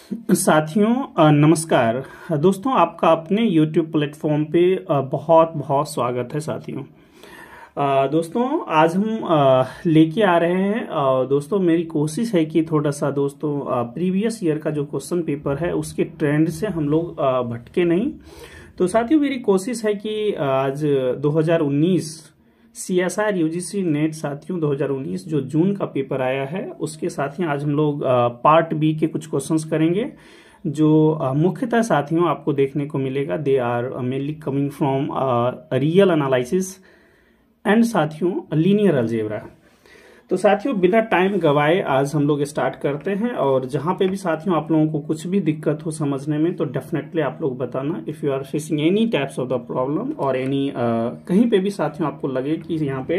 साथियों नमस्कार। दोस्तों आपका अपने YouTube प्लेटफॉर्म पे बहुत बहुत स्वागत है। साथियों दोस्तों आज हम लेके आ रहे हैं। दोस्तों मेरी कोशिश है कि थोड़ा सा दोस्तों प्रीवियस ईयर का जो क्वेश्चन पेपर है उसके ट्रेंड से हम लोग भटके नहीं। तो साथियों मेरी कोशिश है कि आज 2019 CSIR UGC नेट साथियों 2019 जो जून का पेपर आया है उसके साथ ही आज हम लोग पार्ट बी के कुछ क्वेश्चंस करेंगे जो मुख्यतः साथियों आपको देखने को मिलेगा। They are mainly coming from real analysis and साथियों लीनियर अलजेब्रा। तो साथियों बिना टाइम गवाए आज हम लोग स्टार्ट करते हैं, और जहां पे भी साथियों आप लोगों को कुछ भी दिक्कत हो समझने में तो डेफिनेटली आप लोग बताना। If you are facing any types of the problem और एनी कहीं पे भी साथियों आपको लगे कि यहाँ पे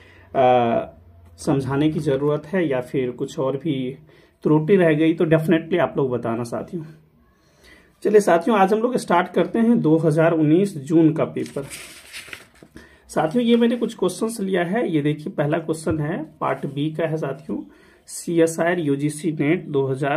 समझाने की जरूरत है या फिर कुछ और भी त्रुटि रह गई तो डेफिनेटली आप लोग बताना साथियों। चलिए साथियों आज हम लोग स्टार्ट करते हैं 2019 जून का पेपर। साथियों ये मैंने कुछ क्वेश्चंस लिया है। ये देखिए पहला क्वेश्चन है पार्ट बी का है साथियों, CSIR UGC नेट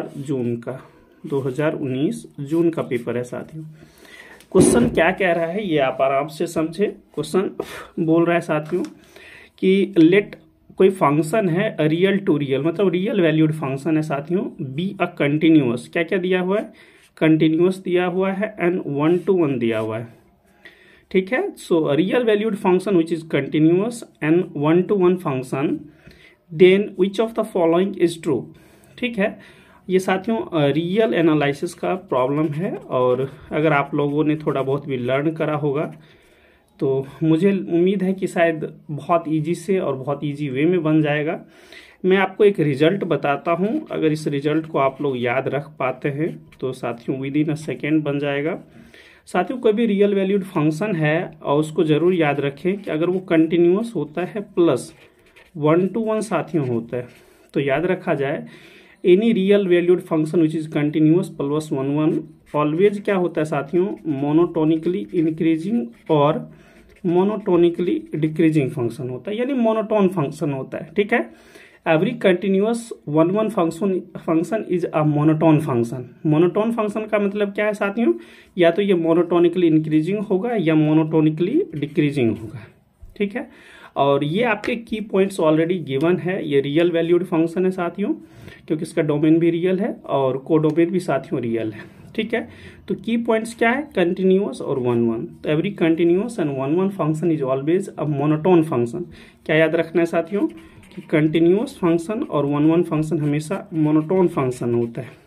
2019 जून का पेपर है साथियों। क्वेश्चन क्या कह रहा है ये आप आराम से समझे। क्वेश्चन बोल रहा है साथियों कि लेट कोई फंक्शन है रियल टू रियल, मतलब रियल वैल्यूड फंक्शन है साथियों, बी अ कंटिन्यूअस। क्या क्या दिया हुआ है? कंटिन्यूअस दिया हुआ है एंड 1 to 1 दिया हुआ है। ठीक है, so real valued function which is continuous and 1 to 1 function, then which of the following is true. ठीक है, ये साथियों रियल एनालिसिस का प्रॉब्लम है, और अगर आप लोगों ने थोड़ा बहुत भी लर्न करा होगा तो मुझे उम्मीद है कि शायद बहुत इजी से और बहुत इजी वे में बन जाएगा। मैं आपको एक रिजल्ट बताता हूं, अगर इस रिजल्ट को आप लोग याद रख पाते हैं तो साथियों विद इन अ सेकेंड बन जाएगा। साथियों कोई भी रियल वैल्यूड फंक्शन है और उसको जरूर याद रखें कि अगर वो कंटिन्यूअस होता है प्लस 1 to 1 साथियों होता है तो याद रखा जाए any real valued function which is continuous plus 1 1 always क्या होता है साथियों, मोनोटोनिकली इंक्रीजिंग और मोनोटोनिकली डिक्रीजिंग फंक्शन होता है, यानी मोनोटोन फंक्शन होता है। ठीक है, every continuous 1 1 function is a monotone function. Monotone function का मतलब क्या है साथियों, या तो ये मोनोटोनिकली इंक्रीजिंग होगा या मोनोटोनिकली डिक्रीजिंग होगा। ठीक है, और ये आपके की पॉइंट्स ऑलरेडी गिवन है। ये रियल वैल्यूड फंक्शन है साथियों, क्योंकि इसका डोमेन भी रियल है और कोडोमेन भी साथियों रियल है। ठीक है, तो की पॉइंट्स क्या है, कंटिन्यूअस और 1 1। तो every continuous and 1 1 function is always a monotone function. क्या याद रखना है साथियों कि कंटिन्यूअस फंक्शन और 1 1 फंक्शन हमेशा मोनोटोन फंक्शन होता है।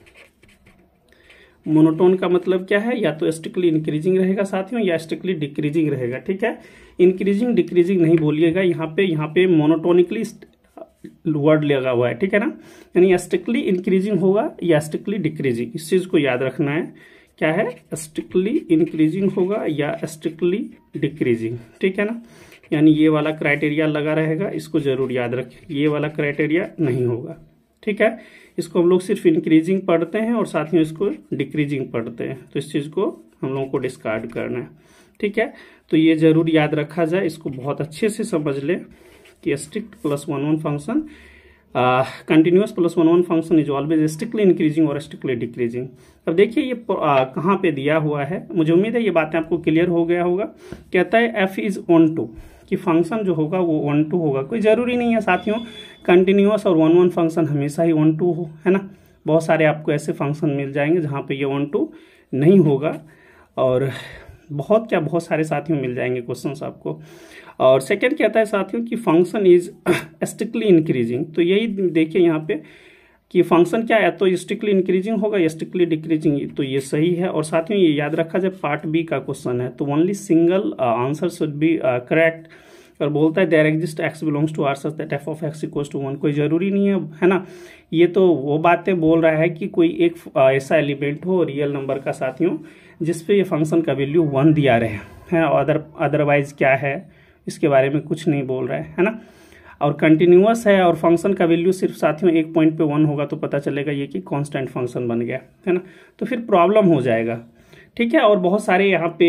मोनोटोन का मतलब क्या है, या तो स्ट्रिक्टली इंक्रीजिंग रहेगा साथियों या स्ट्रिक्टली डिक्रीजिंग रहेगा। ठीक है, इंक्रीजिंग डिक्रीजिंग नहीं बोलिएगा, यहाँ पे मोनोटोनिकली वर्ड लगा हुआ है। ठीक है ना, यानी स्ट्रिक्टली इंक्रीजिंग होगा या स्ट्रिक्टली डिक्रीजिंग, इस चीज को याद रखना है। क्या है, स्ट्रिक्टली इंक्रीजिंग होगा या स्ट्रिक्टली डिक्रीजिंग। ठीक है ना, यानी ये वाला क्राइटेरिया लगा रहेगा, इसको जरूर याद रखें, ये वाला क्राइटेरिया नहीं होगा। ठीक है, इसको हम लोग सिर्फ इंक्रीजिंग पढ़ते हैं और साथ में इसको डिक्रीजिंग पढ़ते हैं, तो इस चीज को हम लोगों को डिस्कार्ड करना है। ठीक है, तो ये जरूर याद रखा जाए, इसको बहुत अच्छे से समझ ले कि strict plus 1 1 function, continuous plus 1 1 function is always strictly increasing और स्ट्रिक्टली डिक्रीजिंग। अब देखिए ये कहाँ पे दिया हुआ है, मुझे उम्मीद है ये बातें आपको क्लियर हो गया होगा। कहता है एफ इज ऑन टू, कि फंक्शन जो होगा वो 1 2 होगा। कोई जरूरी नहीं है साथियों कंटिन्यूअस और 1 1 फंक्शन हमेशा ही 1 2 हो, है ना। बहुत सारे आपको ऐसे फंक्शन मिल जाएंगे जहाँ पे ये 1 2 नहीं होगा, और बहुत सारे साथियों मिल जाएंगे क्वेश्चंस आपको। और सेकंड कहता है साथियों कि फंक्शन इज स्ट्रिक्टली इंक्रीजिंग। तो यही देखिए यहाँ पे कि फंक्शन क्या है, तो स्ट्रिक्टली इंक्रीजिंग होगा या स्ट्रिक्टली डिक्रीजिंग, तो ये सही है। और साथियों ये याद रखा जाए पार्ट बी का क्वेश्चन है तो only single answer should be correct. और बोलता है there exist X belongs to R such that F of X equals to 1। कोई जरूरी नहीं है ना, ये तो वो बातें बोल रहा है कि कोई एक ऐसा एलिमेंट हो रियल नंबर का साथियों जिसपे ये फंक्शन का वैल्यू 1 दिया रहे है, अदरवाइज क्या है इसके बारे में कुछ नहीं बोल रहा है ना। और कंटिन्यूअस है और फंक्शन का वैल्यू सिर्फ साथियों एक पॉइंट पे 1 होगा तो पता चलेगा ये कि कांस्टेंट फंक्शन बन गया, है ना, तो फिर प्रॉब्लम हो जाएगा। ठीक है, और बहुत सारे यहाँ पे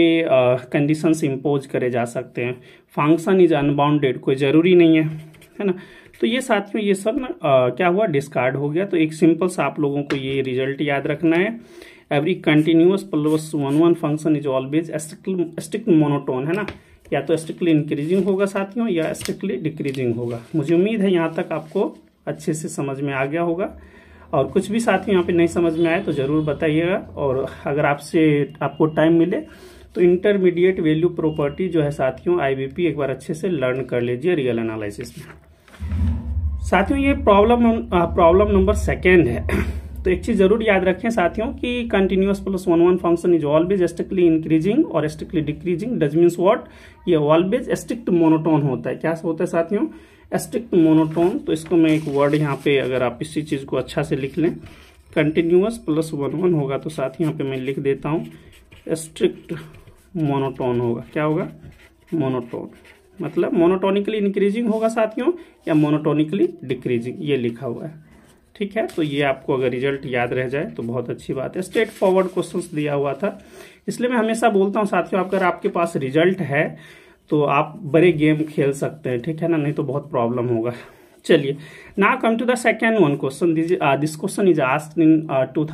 कंडीशंस इम्पोज करे जा सकते हैं। फंक्शन इज अनबाउंडेड, कोई जरूरी नहीं है ना। तो ये साथियों ये सब ना क्या हुआ, डिस्कार्ड हो गया। तो एक सिंपल सा आप लोगों को ये रिजल्ट याद रखना है, every continuous plus one function is always strict monotone, है ना, या तो स्ट्रिक्टली इंक्रीजिंग होगा साथियों या स्ट्रिक्टली डिक्रीजिंग होगा। मुझे उम्मीद है यहाँ तक आपको अच्छे से समझ में आ गया होगा, और कुछ भी साथियों यहाँ पे नहीं समझ में आए तो जरूर बताइएगा। और अगर आपको टाइम मिले तो इंटरमीडिएट वैल्यू प्रॉपर्टी जो है साथियों आईबीपी एक बार अच्छे से लर्न कर लीजिए रियल एनालिसिस में। साथियों ये प्रॉब्लम नंबर 2 है। तो एक चीज जरूर याद रखें साथियों कि continuous plus one function is always strictly increasing और strictly decreasing. Does means what, ये ऑलवेज स्ट्रिक्ट मोनोटोन होता है। क्या होता है साथियों, स्ट्रिक्ट मोनोटोन। तो इसको मैं एक वर्ड यहाँ पे, अगर आप इसी चीज को अच्छा से लिख लें, कंटिन्यूअस प्लस वन होगा तो साथ यहाँ पे मैं लिख देता हूँ स्ट्रिक्ट मोनोटोन होगा। क्या होगा, मोनोटोन, मतलब मोनोटोनिकली इंक्रीजिंग होगा साथियों या मोनोटोनिकली डिक्रीजिंग, ये लिखा हुआ है। ठीक है, तो ये आपको अगर रिजल्ट याद रह जाए तो बहुत अच्छी बात है। स्ट्रेट फॉरवर्ड क्वेश्चंस दिया हुआ था, इसलिए मैं हमेशा बोलता हूँ साथियों अगर आपके पास रिजल्ट है तो आप बड़े गेम खेल सकते हैं, ठीक है ना, नहीं तो बहुत प्रॉब्लम होगा। चलिए, now come to the second one question. This question is asked in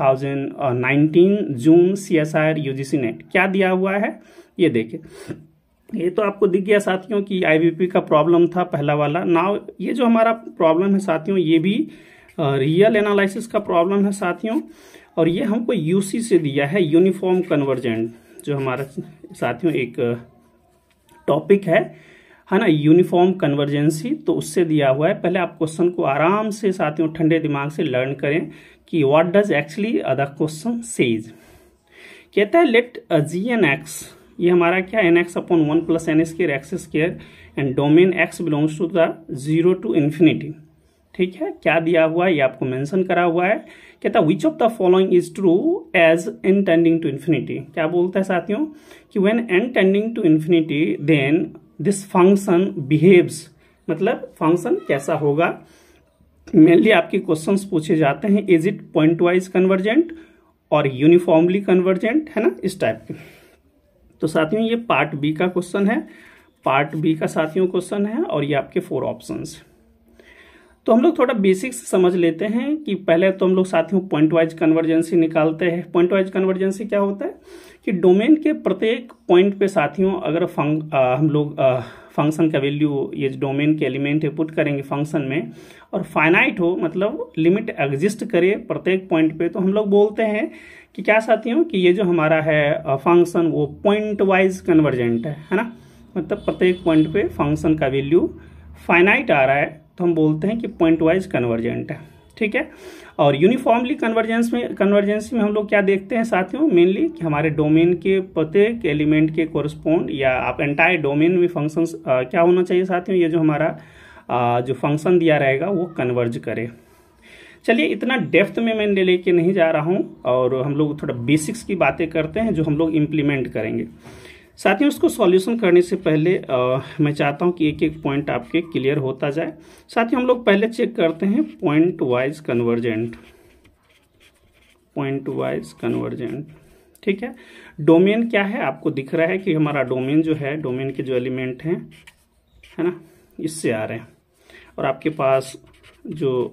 2019 June CSIR UGC NET. क्या दिया हुआ है ये देखिए, ये तो आपको दिख गया साथियों कि आईबीपी का प्रॉब्लम था पहला वाला। नाउ ये जो हमारा प्रॉब्लम है साथियों ये भी रियल एनालिसिस का प्रॉब्लम है साथियों, और ये हमको यूसी से दिया है, यूनिफॉर्म कन्वर्जेंट, जो हमारा साथियों एक टॉपिक है ना, यूनिफॉर्म कन्वर्जेंसी। तो उससे दिया हुआ है। पहले आप क्वेश्चन को आराम से साथियों ठंडे दिमाग से लर्न करें कि what does actually the question says. कहता है लेट gn(x), ये हमारा क्या, nx upon 1 plus n square X square and domain x belongs to the 0 to infinity. ठीक है, क्या दिया हुआ है ये आपको मेंशन करा हुआ है। कहता है which of the following is true as n tending to infinity. क्या बोलता है साथियों कि when n tending to infinity then this function behaves, मतलब फंक्शन कैसा होगा। मेनली आपके क्वेश्चंस पूछे जाते हैं is it pointwise convergent और यूनिफॉर्मली कन्वर्जेंट, है ना, इस टाइप के। तो साथियों ये पार्ट बी का क्वेश्चन है, पार्ट बी का साथियों क्वेश्चन है, और ये आपके 4 ऑप्शंस। तो हम लोग थोड़ा बेसिक्स समझ लेते हैं कि पहले तो हम लोग साथियों पॉइंट वाइज कन्वर्जेंसी निकालते हैं। पॉइंट वाइज कन्वर्जेंसी क्या होता है कि डोमेन के प्रत्येक पॉइंट पे साथियों अगर हम लोग फंक्शन का वैल्यू ये डोमेन के एलिमेंट है पुट करेंगे फंक्शन में, और फाइनाइट हो, मतलब लिमिट एग्जिस्ट करे प्रत्येक पॉइंट पे, तो हम लोग बोलते हैं कि क्या साथियों कि ये जो हमारा है फंक्शन वो पॉइंट वाइज कन्वर्जेंट है ना, मतलब प्रत्येक पॉइंट पे फंक्शन का वैल्यू फाइनाइट आ रहा है तो हम बोलते हैं कि पॉइंट वाइज कन्वर्जेंट है। ठीक है, और यूनिफॉर्मली कन्वर्जेंसी में हम लोग क्या देखते हैं साथियों, मेनली कि हमारे डोमेन के प्रत्येक एलिमेंट के कोरस्पोंड, या आप एंटायर डोमेन में फंक्शंस क्या होना चाहिए साथियों, ये जो हमारा जो फंक्शन दिया रहेगा वो कन्वर्ज करे। चलिए, इतना डेप्थ में मैं लेके नहीं जा रहा हूं, और हम लोग थोड़ा बेसिक्स की बातें करते हैं जो हम लोग इम्प्लीमेंट करेंगे साथियों। उसको सॉल्यूशन करने से पहले मैं चाहता हूं कि एक एक पॉइंट आपके क्लियर होता जाए। साथियों हम लोग पहले चेक करते हैं pointwise convergent, pointwise convergent. ठीक है, डोमेन क्या है आपको दिख रहा है कि हमारा डोमेन जो है, डोमेन के जो एलिमेंट हैं, है ना, इससे आ रहे हैं, और आपके पास जो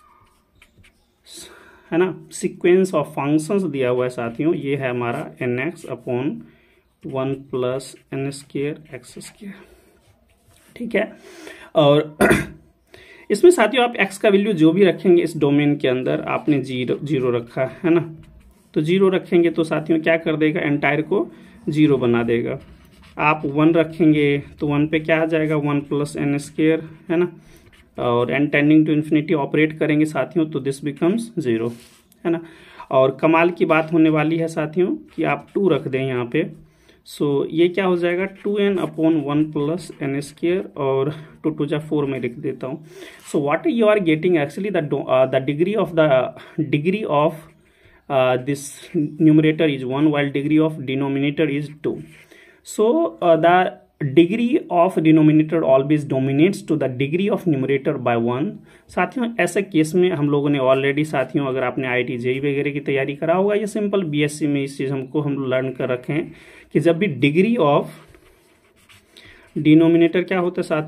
है ना सीक्वेंस ऑफ फंक्शंस दिया हुआ है साथियों, ये है हमारा nx upon 1 plus n square X square. ठीक है, और इसमें साथियों आप x का वैल्यू जो भी रखेंगे इस डोमेन के अंदर, आपने जीरो रखा है ना, तो 0 रखेंगे तो साथियों क्या कर देगा, एंटायर को 0 बना देगा। आप 1 रखेंगे तो 1 पे क्या आ जाएगा, 1 प्लस n स्क्वायर, है ना, और n tending to infinity operate करेंगे साथियों तो दिस बिकम्स 0, है ना। और कमाल की बात होने वाली है साथियों कि आप 2 रख दें यहाँ पे, सो ये क्या हो जाएगा 2n upon 1 plus n square, और 2 2 जा 4 में लिख देता हूँ। So what you are getting actually the degree of this numerator is 1 while degree of denominator is 2. So the degree of denominator always dominates to the degree of numerator by 1. साथियों ऐसे case में हम लोगों ने already साथियों अगर आपने IIT JEE वगैरह की तैयारी करा होगा या सिंपल BSc में इस चीज हम लर्न कर रखे हैं कि जब भी डिग्री ऑफ डिनोमिनेटर क्या होता है साथियों,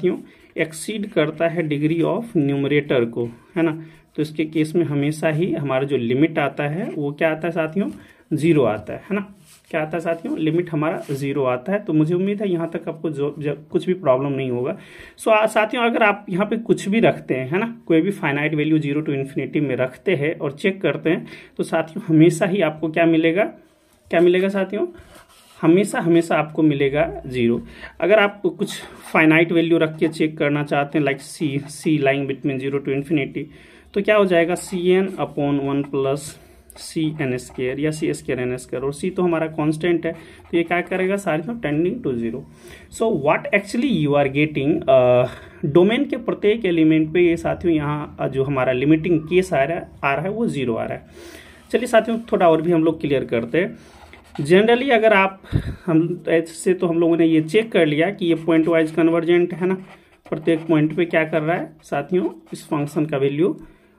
एक्सीड करता है डिग्री ऑफ न्यूमरेटर को, है ना, तो इसके केस में हमेशा ही हमारा जो लिमिट आता है वो क्या आता है साथियों, 0 आता है ना। क्या आता है साथियों, लिमिट हमारा 0 आता है। तो मुझे उम्मीद है यहाँ तक आपको कुछ भी प्रॉब्लम नहीं होगा। सो साथियों अगर आप यहाँ पे कुछ भी रखते हैं, है ना, कोई भी फाइनाइट वैल्यू 0 to इन्फिनिटी में रखते हैं और चेक करते हैं, तो साथियों हमेशा ही आपको क्या मिलेगा, क्या मिलेगा साथियों, हमेशा हमेशा आपको मिलेगा 0। अगर आप कुछ फाइनाइट वैल्यू रख के चेक करना चाहते हैं, like C lying between 0 to infinity, तो क्या हो जाएगा, Cn/1 प्लस Cn² या C²n², और C तो हमारा कांस्टेंट है, तो ये क्या करेगा साथियों, tending to 0। So what actually you are getting, domain के प्रत्येक एलिमेंट पे ये साथियों यहाँ जो हमारा लिमिटिंग केस आ रहा है वो 0 आ रहा है। चलिए साथियों थोड़ा और भी हम लोग क्लियर करते हैं। जनरली अगर आप हम ऐसे, तो हम लोगों ने ये चेक कर लिया कि ये पॉइंट वाइज कन्वर्जेंट है ना, प्रत्येक पॉइंट पे क्या कर रहा है साथियों, इस फंक्शन का वैल्यू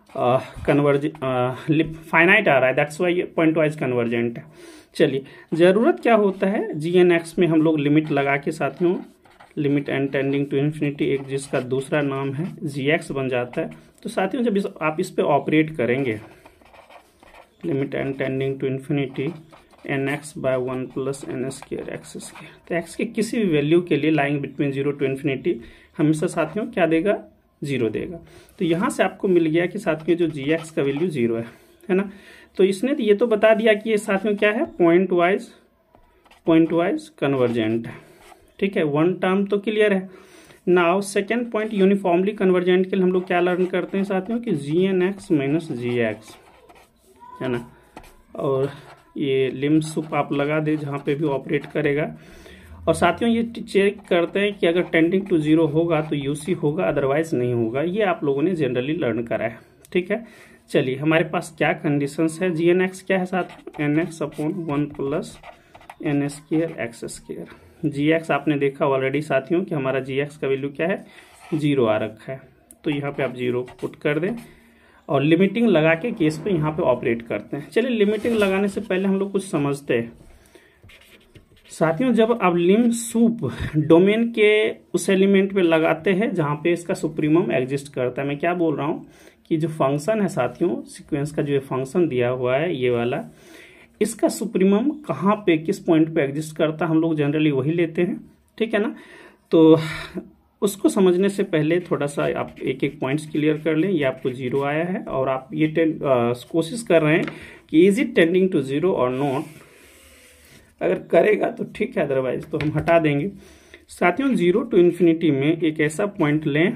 फाइनाइट आ रहा है, दैट्स वाई ये पॉइंट वाइज कन्वर्जेंट है। चलिए जरूरत क्या होता है, gn(x) में हम लोग लिमिट लगा के साथियों, limit n tending to infinity, एक जिसका दूसरा नाम है gx बन जाता है। तो साथियों जब आप इस पे ऑपरेट करेंगे, limit n tending to infinity nx/1 plus n² x², तो x के किसी भी वैल्यू के लिए लाइंग बिटवीन 0 to इन्फिनिटी हमेशा साथियों क्या देगा, 0 देगा। तो यहाँ से आपको मिल गया कि साथियों जो gx का वैल्यू 0 है ना। तो इसने ये तो बता दिया कि ये साथियों क्या है, पॉइंट वाइज कन्वर्जेंट है, ठीक है, वन टर्म तो क्लियर है। Now second point, uniformly convergent के लिए हम लोग क्या लर्न करते हैं साथियों कि gn(x) माइनस gx, है ना, और ये लिमिट सुप आप लगा दे जहाँ पे भी ऑपरेट करेगा। और साथियों ये चेक करते हैं कि अगर टेंडिंग टू 0 होगा तो यूसी होगा, अदरवाइज नहीं होगा। ये आप लोगों ने जनरली लर्न करा है, ठीक है। चलिए हमारे पास क्या कंडीशंस है, gn(x) क्या है साथियों, nx/1 plus n² x²। gx आपने देखा ऑलरेडी साथियों कि हमारा gx का वैल्यू क्या है, 0 आ रखा है, तो यहाँ पे आप 0 पुट कर दें और लिमिटिंग लगा के केस पे यहाँ पे ऑपरेट करते हैं। चलिए लिमिटिंग लगाने से पहले हम लोग कुछ समझते हैं साथियों। जब आप लिम सूप डोमेन के उस एलिमेंट पे लगाते हैं जहाँ पे इसका सुप्रीमम एग्जिस्ट करता है, मैं क्या बोल रहा हूँ कि जो फंक्शन है साथियों, सीक्वेंस का जो फंक्शन दिया हुआ है ये वाला, इसका सुप्रीमम कहाँ पे किस पॉइंट पे एग्जिस्ट करता है हम लोग जनरली वही लेते हैं, ठीक है ना। तो उसको समझने से पहले थोड़ा सा आप एक एक पॉइंट्स क्लियर कर लें। ये आपको 0 आया है और आप ये कोशिश कर रहे हैं कि इज इट टेंडिंग टू 0 और नॉट, अगर करेगा तो ठीक है, अदरवाइज तो हम हटा देंगे। साथियों 0 to इन्फिनिटी में एक ऐसा पॉइंट लें,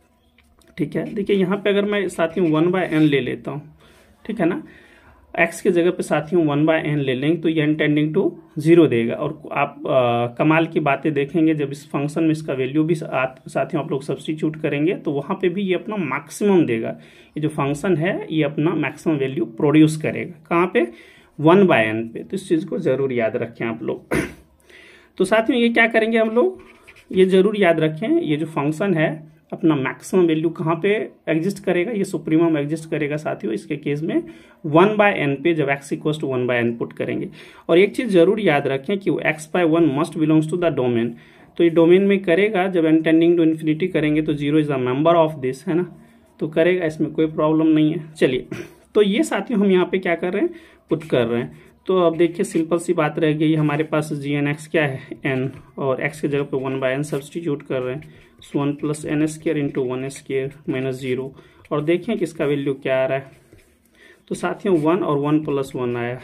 ठीक है, देखिए यहाँ पे अगर मैं साथियों 1/n ले लेता हूँ, ठीक है ना, x के जगह पे साथियों 1/n ले लेंगे तो ये n टेंडिंग टू 0 देगा। और आप कमाल की बातें देखेंगे जब इस फंक्शन में इसका वैल्यू भी साथियों आप लोग सब्स्टिट्यूट करेंगे तो वहाँ पे भी ये अपना मैक्सिमम देगा। ये जो फंक्शन है ये अपना मैक्सिमम वैल्यू प्रोड्यूस करेगा, कहाँ पे, 1/n पे। तो इस चीज को जरूर याद रखें आप लोग। तो साथियों ये क्या करेंगे हम लोग, ये जरूर याद रखें, ये जो फंक्शन है अपना मैक्सिमम वैल्यू कहाँ पे एग्जिस्ट करेगा, ये सुप्रीमम एग्जिस्ट करेगा साथियों इसके केस में 1/n पे, जब x equals to 1/n put करेंगे। और एक चीज जरूर याद रखें कि x/1 must belongs to the domain, तो ये डोमेन में करेगा, जब n टेंडिंग टू इन्फिनिटी करेंगे तो 0 is the member of this, है ना, तो करेगा, इसमें कोई प्रॉब्लम नहीं है। चलिए तो ये साथियों हम यहाँ पे क्या कर रहे हैं, पुट कर रहे हैं। तो अब देखिए सिंपल सी बात रह गई, हमारे पास gn(x) क्या है, n, और x की जगह पे 1/n सब्स्टिट्यूट कर रहे हैं, 1 प्लस n² इंटू 1² माइनस 0, और देखें कि इसका वैल्यू क्या आ रहा है। तो साथियों 1 और 1 प्लस 1 आया,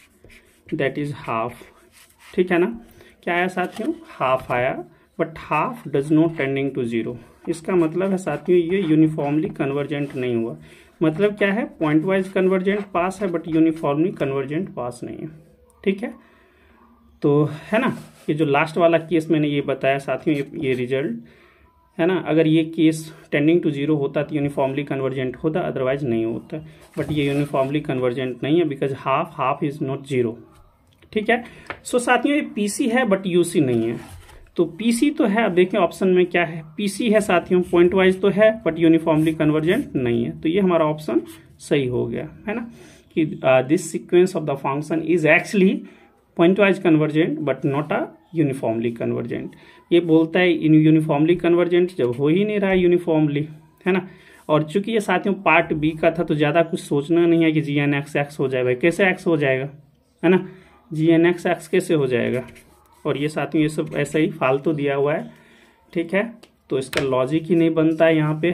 दैट इज हाफ, ठीक है ना, क्या आया साथियों, हाफ आया, but half does not tending to 0। इसका मतलब है साथियों ये यूनिफॉर्मली कन्वर्जेंट नहीं हुआ। मतलब क्या है, पॉइंट वाइज कन्वर्जेंट पास है बट यूनिफॉर्मली कन्वर्जेंट पास नहीं है, ठीक है। तो है ना, ये जो लास्ट वाला केस मैंने ये बताया साथियों, ये रिजल्ट है ना, अगर ये केस टेंडिंग टू 0 होता तो यूनिफॉर्मली कन्वर्जेंट होता, अदरवाइज नहीं होता। बट ये यूनिफॉर्मली कन्वर्जेंट नहीं है बिकॉज हाफ इज नॉट 0, ठीक है। सो साथियों ये पीसी है बट यूसी नहीं है। तो पीसी तो है, अब देखें ऑप्शन में क्या है, पीसी है साथियों, पॉइंट वाइज तो है बट यूनिफॉर्मली कन्वर्जेंट नहीं है। तो ये हमारा ऑप्शन सही हो गया, है ना, कि this sequence of the function is actually pointwise convergent but not a uniformly convergent. ये बोलता है यूनिफॉर्मली कन्वर्जेंट जब हो ही नहीं रहा है यूनिफॉर्मली, है ना। और चूंकि ये साथियों पार्ट बी का था तो ज़्यादा कुछ सोचना नहीं है कि जी एन एक्स एक्स हो जाए। भाई कैसे एक्स हो जाएगा, है ना, जी एन एक्स एक्स कैसे हो जाएगा। और ये साथियों ये सब ऐसा ही फालतू दिया हुआ है, ठीक है, तो इसका लॉजिक ही नहीं बनता है यहाँ पे।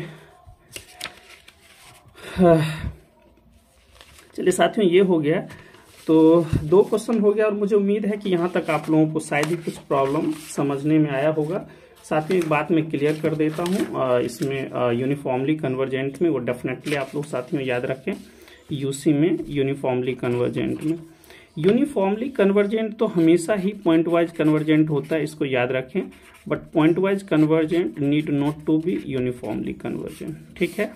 चलिए साथियों ये हो गया, तो 2 क्वेश्चन हो गया और मुझे उम्मीद है कि यहाँ तक आप लोगों को शायद ही कुछ प्रॉब्लम समझने में आया होगा। साथ में एक बात मैं क्लियर कर देता हूँ, इसमें यूनिफॉर्मली कन्वर्जेंट में वो डेफिनेटली आप लोग साथियों याद रखें, यूसी में यूनिफॉर्मली कन्वर्जेंट में यूनिफॉर्मली कन्वर्जेंट तो हमेशा ही पॉइंट वाइज कन्वर्जेंट होता है, इसको याद रखें। But pointwise convergent need not to be uniformly convergent, ठीक है,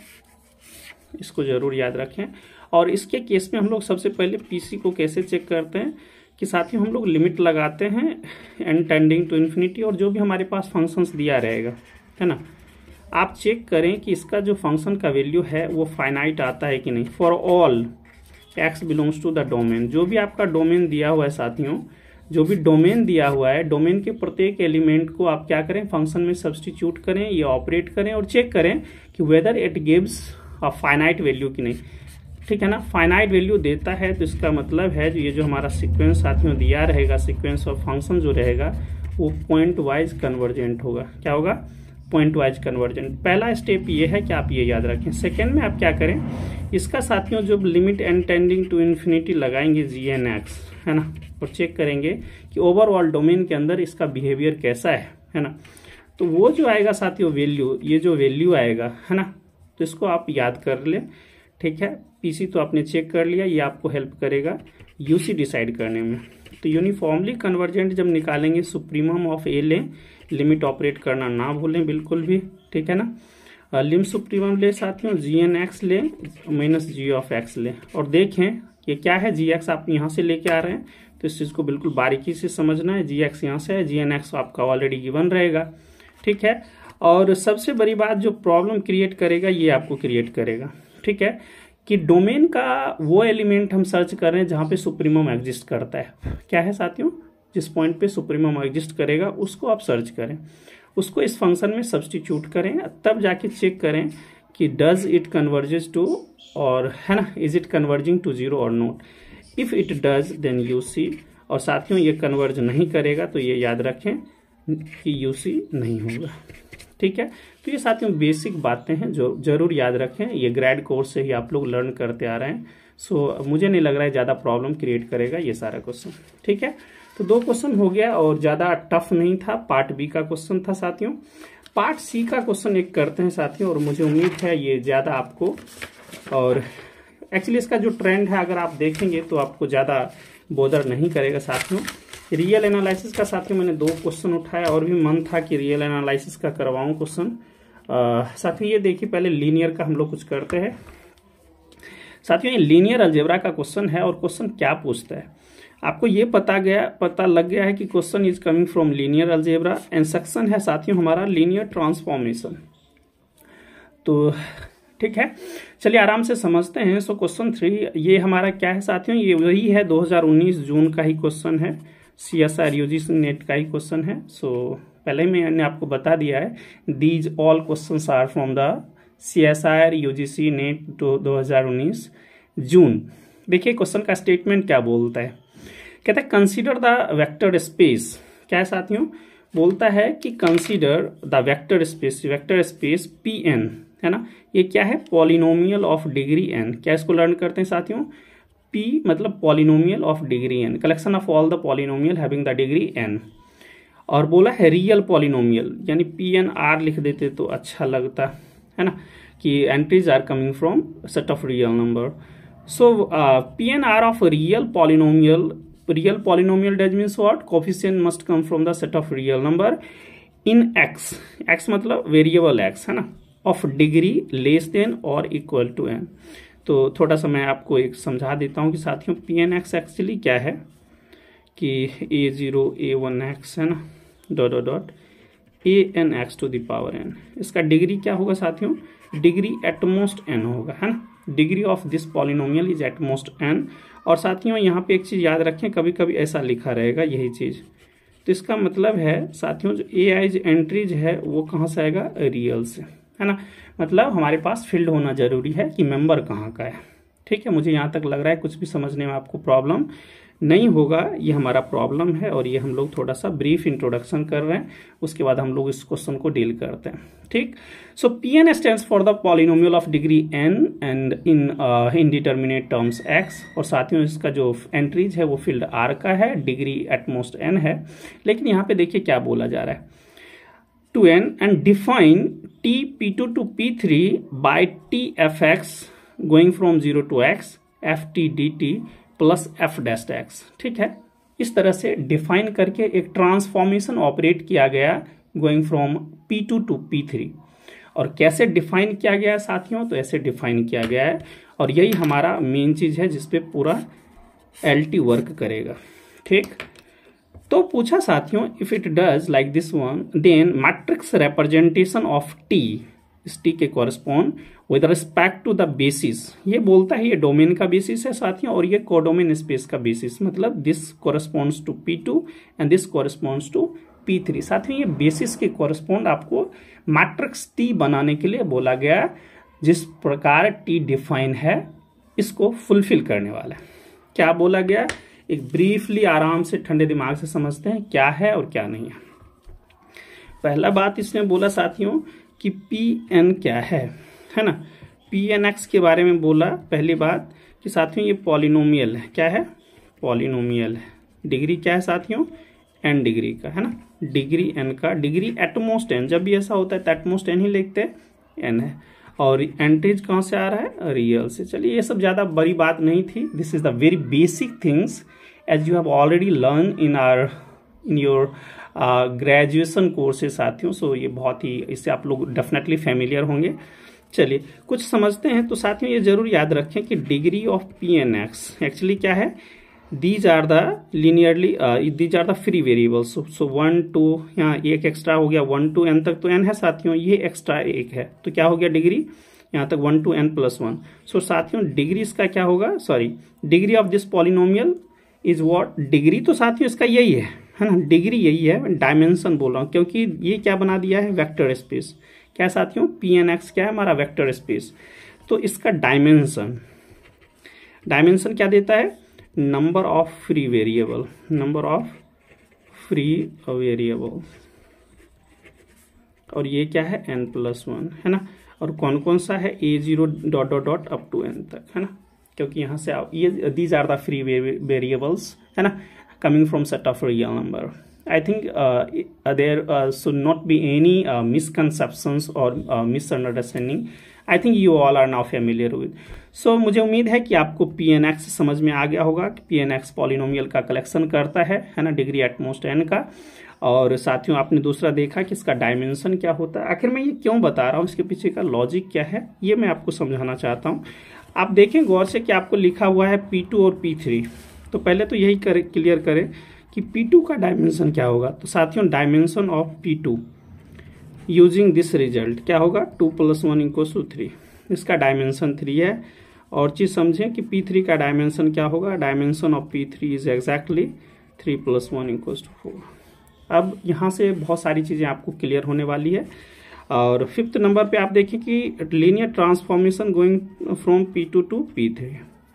इसको जरूर याद रखें। और इसके केस में हम लोग सबसे पहले पीसी को कैसे चेक करते हैं कि साथियों हम लोग लिमिट लगाते हैं एन टेंडिंग टू इन्फिनिटी, और जो भी हमारे पास फंक्शंस दिया रहेगा, है ना, आप चेक करें कि इसका जो फंक्शन का वैल्यू है वो फाइनाइट आता है कि नहीं। For all X belongs to the domain, जो भी आपका डोमेन दिया हुआ है साथियों, जो भी डोमेन दिया हुआ है, डोमेन के प्रत्येक एलिमेंट को आप क्या करें, फंक्शन में सब्सटीट्यूट करें, ये ऑपरेट करें और चेक करें कि whether it gives a finite value कि नहीं, ठीक है ना। फाइनाइट वैल्यू देता है तो इसका मतलब है ये जो हमारा सीक्वेंस साथियों दिया रहेगा, सीक्वेंस ऑफ फंक्शन जो रहेगा वो पॉइंट वाइज कन्वर्जेंट होगा। क्या होगा, पॉइंट वाइज कन्वर्जेंट। पहला स्टेप ये है कि आप ये याद रखें। सेकेंड में आप क्या करें, इसका साथियों जो limit N tending to infinity लगाएंगे जी एन एक्स, है ना, और चेक करेंगे कि ओवरऑल डोमेन के अंदर इसका बिहेवियर कैसा है ना। तो वो जो आएगा साथियों वैल्यू, ये जो वैल्यू आएगा, है ना, तो इसको आप याद कर ले, ठीक है। पीसी तो आपने चेक कर लिया, ये आपको हेल्प करेगा यूसी डिसाइड करने में। तो यूनिफॉर्मली कन्वर्जेंट जब निकालेंगे सुप्रीमम ऑफ ए लें, लिमिट ऑपरेट करना ना भूलें बिल्कुल भी, ठीक है ना। लिम सुप्रीमम ले साथियों, जी एन एक्स ले माइनस जी ऑफ एक्स ले, और देखें ये क्या है, जी एक्स आप यहाँ से लेके आ रहे हैं तो इस चीज़ को बिल्कुल बारीकी से समझना है। जी एक्स यहाँ से है, जी एन एक्स आपका ऑलरेडी गिवन रहेगा, ठीक है। और सबसे बड़ी बात जो प्रॉब्लम क्रिएट करेगा ये आपको क्रिएट करेगा, ठीक है, कि डोमेन का वो एलिमेंट हम सर्च कर रहे हैं जहां पे सुप्रीमम एग्जिस्ट करता है। क्या है साथियों, जिस पॉइंट पे सुप्रीमम एग्जिस्ट करेगा उसको आप सर्च करें, उसको इस फंक्शन में सब्स्टिट्यूट करें, तब जाके चेक करें कि डज इट कन्वर्जेस टू, और है ना, इज इट कन्वर्जिंग टू 0 और not. If it does then UC, और साथियों ये कन्वर्ज नहीं करेगा तो ये याद रखें कि यूसी नहीं होगा, ठीक है। तो ये साथियों बेसिक बातें हैं जो जरूर याद रखें, ये ग्रेड कोर्स से ही आप लोग लर्न करते आ रहे हैं। सो मुझे नहीं लग रहा है ज़्यादा प्रॉब्लम क्रिएट करेगा ये सारा क्वेश्चन, ठीक है। तो 2 क्वेश्चन हो गया और ज़्यादा टफ नहीं था। पार्ट बी का क्वेश्चन था साथियों। पार्ट सी का क्वेश्चन एक करते हैं साथियों, और मुझे उम्मीद है ये ज़्यादा आपको, और एक्चुअली इसका जो ट्रेंड है अगर आप देखेंगे तो आपको ज़्यादा बोदर नहीं करेगा साथियों। रियल एनालिसिस का साथियों मैंने 2 क्वेश्चन उठाया, और भी मन था कि रियल एनालिसिस का करवाऊं क्वेश्चन। साथियों ये देखिए पहले लीनियर का हम लोग कुछ करते हैं साथियों। ये लीनियर अलजेब्रा का क्वेश्चन है, और क्वेश्चन क्या पूछता है आपको ये पता लग गया है कि question is coming from linear algebra, and section है साथियों हमारा लीनियर ट्रांसफॉर्मेशन। तो ठीक है, चलिए आराम से समझते हैं। सो क्वेश्चन 3 ये हमारा क्या है साथियों, ये वही है 2019 जून का ही क्वेश्चन है, CSIR UGC नेट का ही क्वेश्चन है। सो पहले मैंने आपको बता दिया है, these all questions are from the CSIR UGC NET 2019 June. देखिए क्वेश्चन का स्टेटमेंट क्या बोलता है, कहता है कंसीडर द वेक्टर स्पेस। क्या है साथियों, बोलता है कि consider the vector space Pn, है ना, ये क्या है, पॉलिनोमियल ऑफ डिग्री n। क्या इसको लर्न करते हैं साथियों, P मतलब polynomial of degree n, collection of all the polynomial having the degree n। और बोला है रियल पॉलिनोमियल, यानी PNR लिख देते तो अच्छा लगता है ना, कि entries are coming from set of real number. So PNR of real polynomial does means what, coefficient must come from the set of real number in x मतलब वेरिएबल x, है ना, ऑफ डिग्री लेस देन और equal to n। तो थोड़ा सा मैं आपको एक समझा देता हूं कि साथियों PNX एक्चुअली क्या है, कि A0 A1x है ना, dot ANX to the power n। इसका डिग्री क्या होगा साथियों, डिग्री एटमोस्ट n होगा, है ना, degree of this polynomial is at most n। और साथियों यहाँ पे एक चीज याद रखें, कभी कभी ऐसा लिखा रहेगा यही चीज तो इसका मतलब है साथियों जो ए आई एंट्रीज है वो कहाँ से आएगा, रियल से, है ना। मतलब हमारे पास फील्ड होना जरूरी है कि मेंबर कहाँ का है। ठीक है, मुझे यहाँ तक लग रहा है कुछ भी समझने में आपको प्रॉब्लम नहीं होगा। ये हमारा प्रॉब्लम है और ये हम लोग थोड़ा सा ब्रीफ इंट्रोडक्शन कर रहे हैं, उसके बाद हम लोग इस क्वेश्चन को डील करते हैं। ठीक, so P n stands for the polynomial of degree n and in indeterminate terms x. और साथियों इसका जो एंट्रीज है वो फील्ड आर का है, डिग्री एटमोस्ट एन है। लेकिन यहाँ पे देखिए क्या बोला जा रहा है, to n and define t P2 to P3 by t f x going from 0 to x f t d t plus f dash x. ठीक है, इस तरह से डिफाइन करके एक ट्रांसफॉर्मेशन ऑपरेट किया गया going from P2 to P3। और कैसे डिफाइन किया गया है साथियों, तो ऐसे डिफाइन किया गया है और यही हमारा मेन चीज है जिसपे पूरा LT वर्क करेगा। ठीक, तो पूछा साथियों if it does like this one then matrix representation of t, इस टी के correspond with respect to the basis. ये बोलता है ये डोमेन का बेसिस है साथियों और ये कोडोमेन स्पेस का बेसिस, मतलब this corresponds to P2 and this corresponds to P3। साथियों ये बेसिस के कॉरेस्पॉन्ड आपको मैट्रिक्स टी बनाने के लिए बोला गया, जिस प्रकार टी डिफाइन है इसको फुलफिल करने वाला है। क्या बोला गया, एक ब्रीफली आराम से ठंडे दिमाग से समझते हैं क्या है और क्या नहीं है। पहला बात इसने बोला साथियों कि Pn क्या है ना। Pnx के बारे में बोला पहली बात कि साथियों ये पॉलिनोमियल है। क्या है, पॉलिनोमियल है। डिग्री क्या है साथियों, n डिग्री का, है ना। डिग्री n का, डिग्री एटमोस्ट n, जब भी ऐसा होता है तो एटमोस्ट n ही लिखते हैं, n है। और एंट्रीज कहाँ से आ रहा है, रियल से। चलिए ये सब ज्यादा बड़ी बात नहीं थी, this is the very basic things as you have already learn in your graduation courses साथियों। सो ये बहुत ही, इससे आप लोग डेफिनेटली फेमिलियर होंगे। चलिए कुछ समझते हैं। तो साथियों ये जरूर याद रखें कि डिग्री ऑफ Pnx एक्चुअली क्या है, these are the linearly these are the free variables. So 1 2 यहाँ एक एक्स्ट्रा हो गया, 1 to n तक तो n है साथियों, ये एक्स्ट्रा एक है तो क्या हो गया डिग्री, यहाँ तक 1 to n + 1। सो साथियों डिग्री इसका क्या होगा, sorry degree of this polynomial is what, degree तो साथियों इसका यही है ना, डिग्री यही है, डायमेंशन बोल रहा हूँ क्योंकि ये क्या बना दिया है, वेक्टर स्पेस। क्या साथियों, Pnx क्या है हमारा, वेक्टर स्पेस। तो इसका डायमेंशन, डायमेंशन क्या देता है, number of free variable, number of free variable. और ये क्या है, n+1, है ना। और कौन कौन सा है, A0 ... अप टू n तक, है ना। क्योंकि यहाँ से ये these are the free variables, है ना, coming from set of real number. I think there should not be any misconceptions or misunderstanding. I think you all are now familiar with. So मुझे उम्मीद है कि आपको Pnx समझ में आ गया होगा कि Pnx पॉलिनोमियल का कलेक्शन करता है ना, डिग्री एटमोस्ट n का। और साथियों आपने दूसरा देखा कि इसका डायमेंशन क्या होता है। आखिर मैं ये क्यों बता रहा हूँ, इसके पीछे का लॉजिक क्या है, ये मैं आपको समझाना चाहता हूँ। आप देखें गौर से कि आपको लिखा हुआ है P2 और P3। तो पहले तो यही क्लियर करें कि P2 का डायमेंशन क्या होगा। तो साथियों dimension of P2 using this result क्या होगा, 2 + 1 = 3। इसका डायमेंशन 3 है। और चीज समझें कि P3 का डायमेंशन क्या होगा, dimension of P3 is exactly 3 + 1 = 4। अब यहाँ से बहुत सारी चीजें आपको क्लियर होने वाली है। और 5th नंबर पे आप देखें कि linear transformation going from P2 to P3।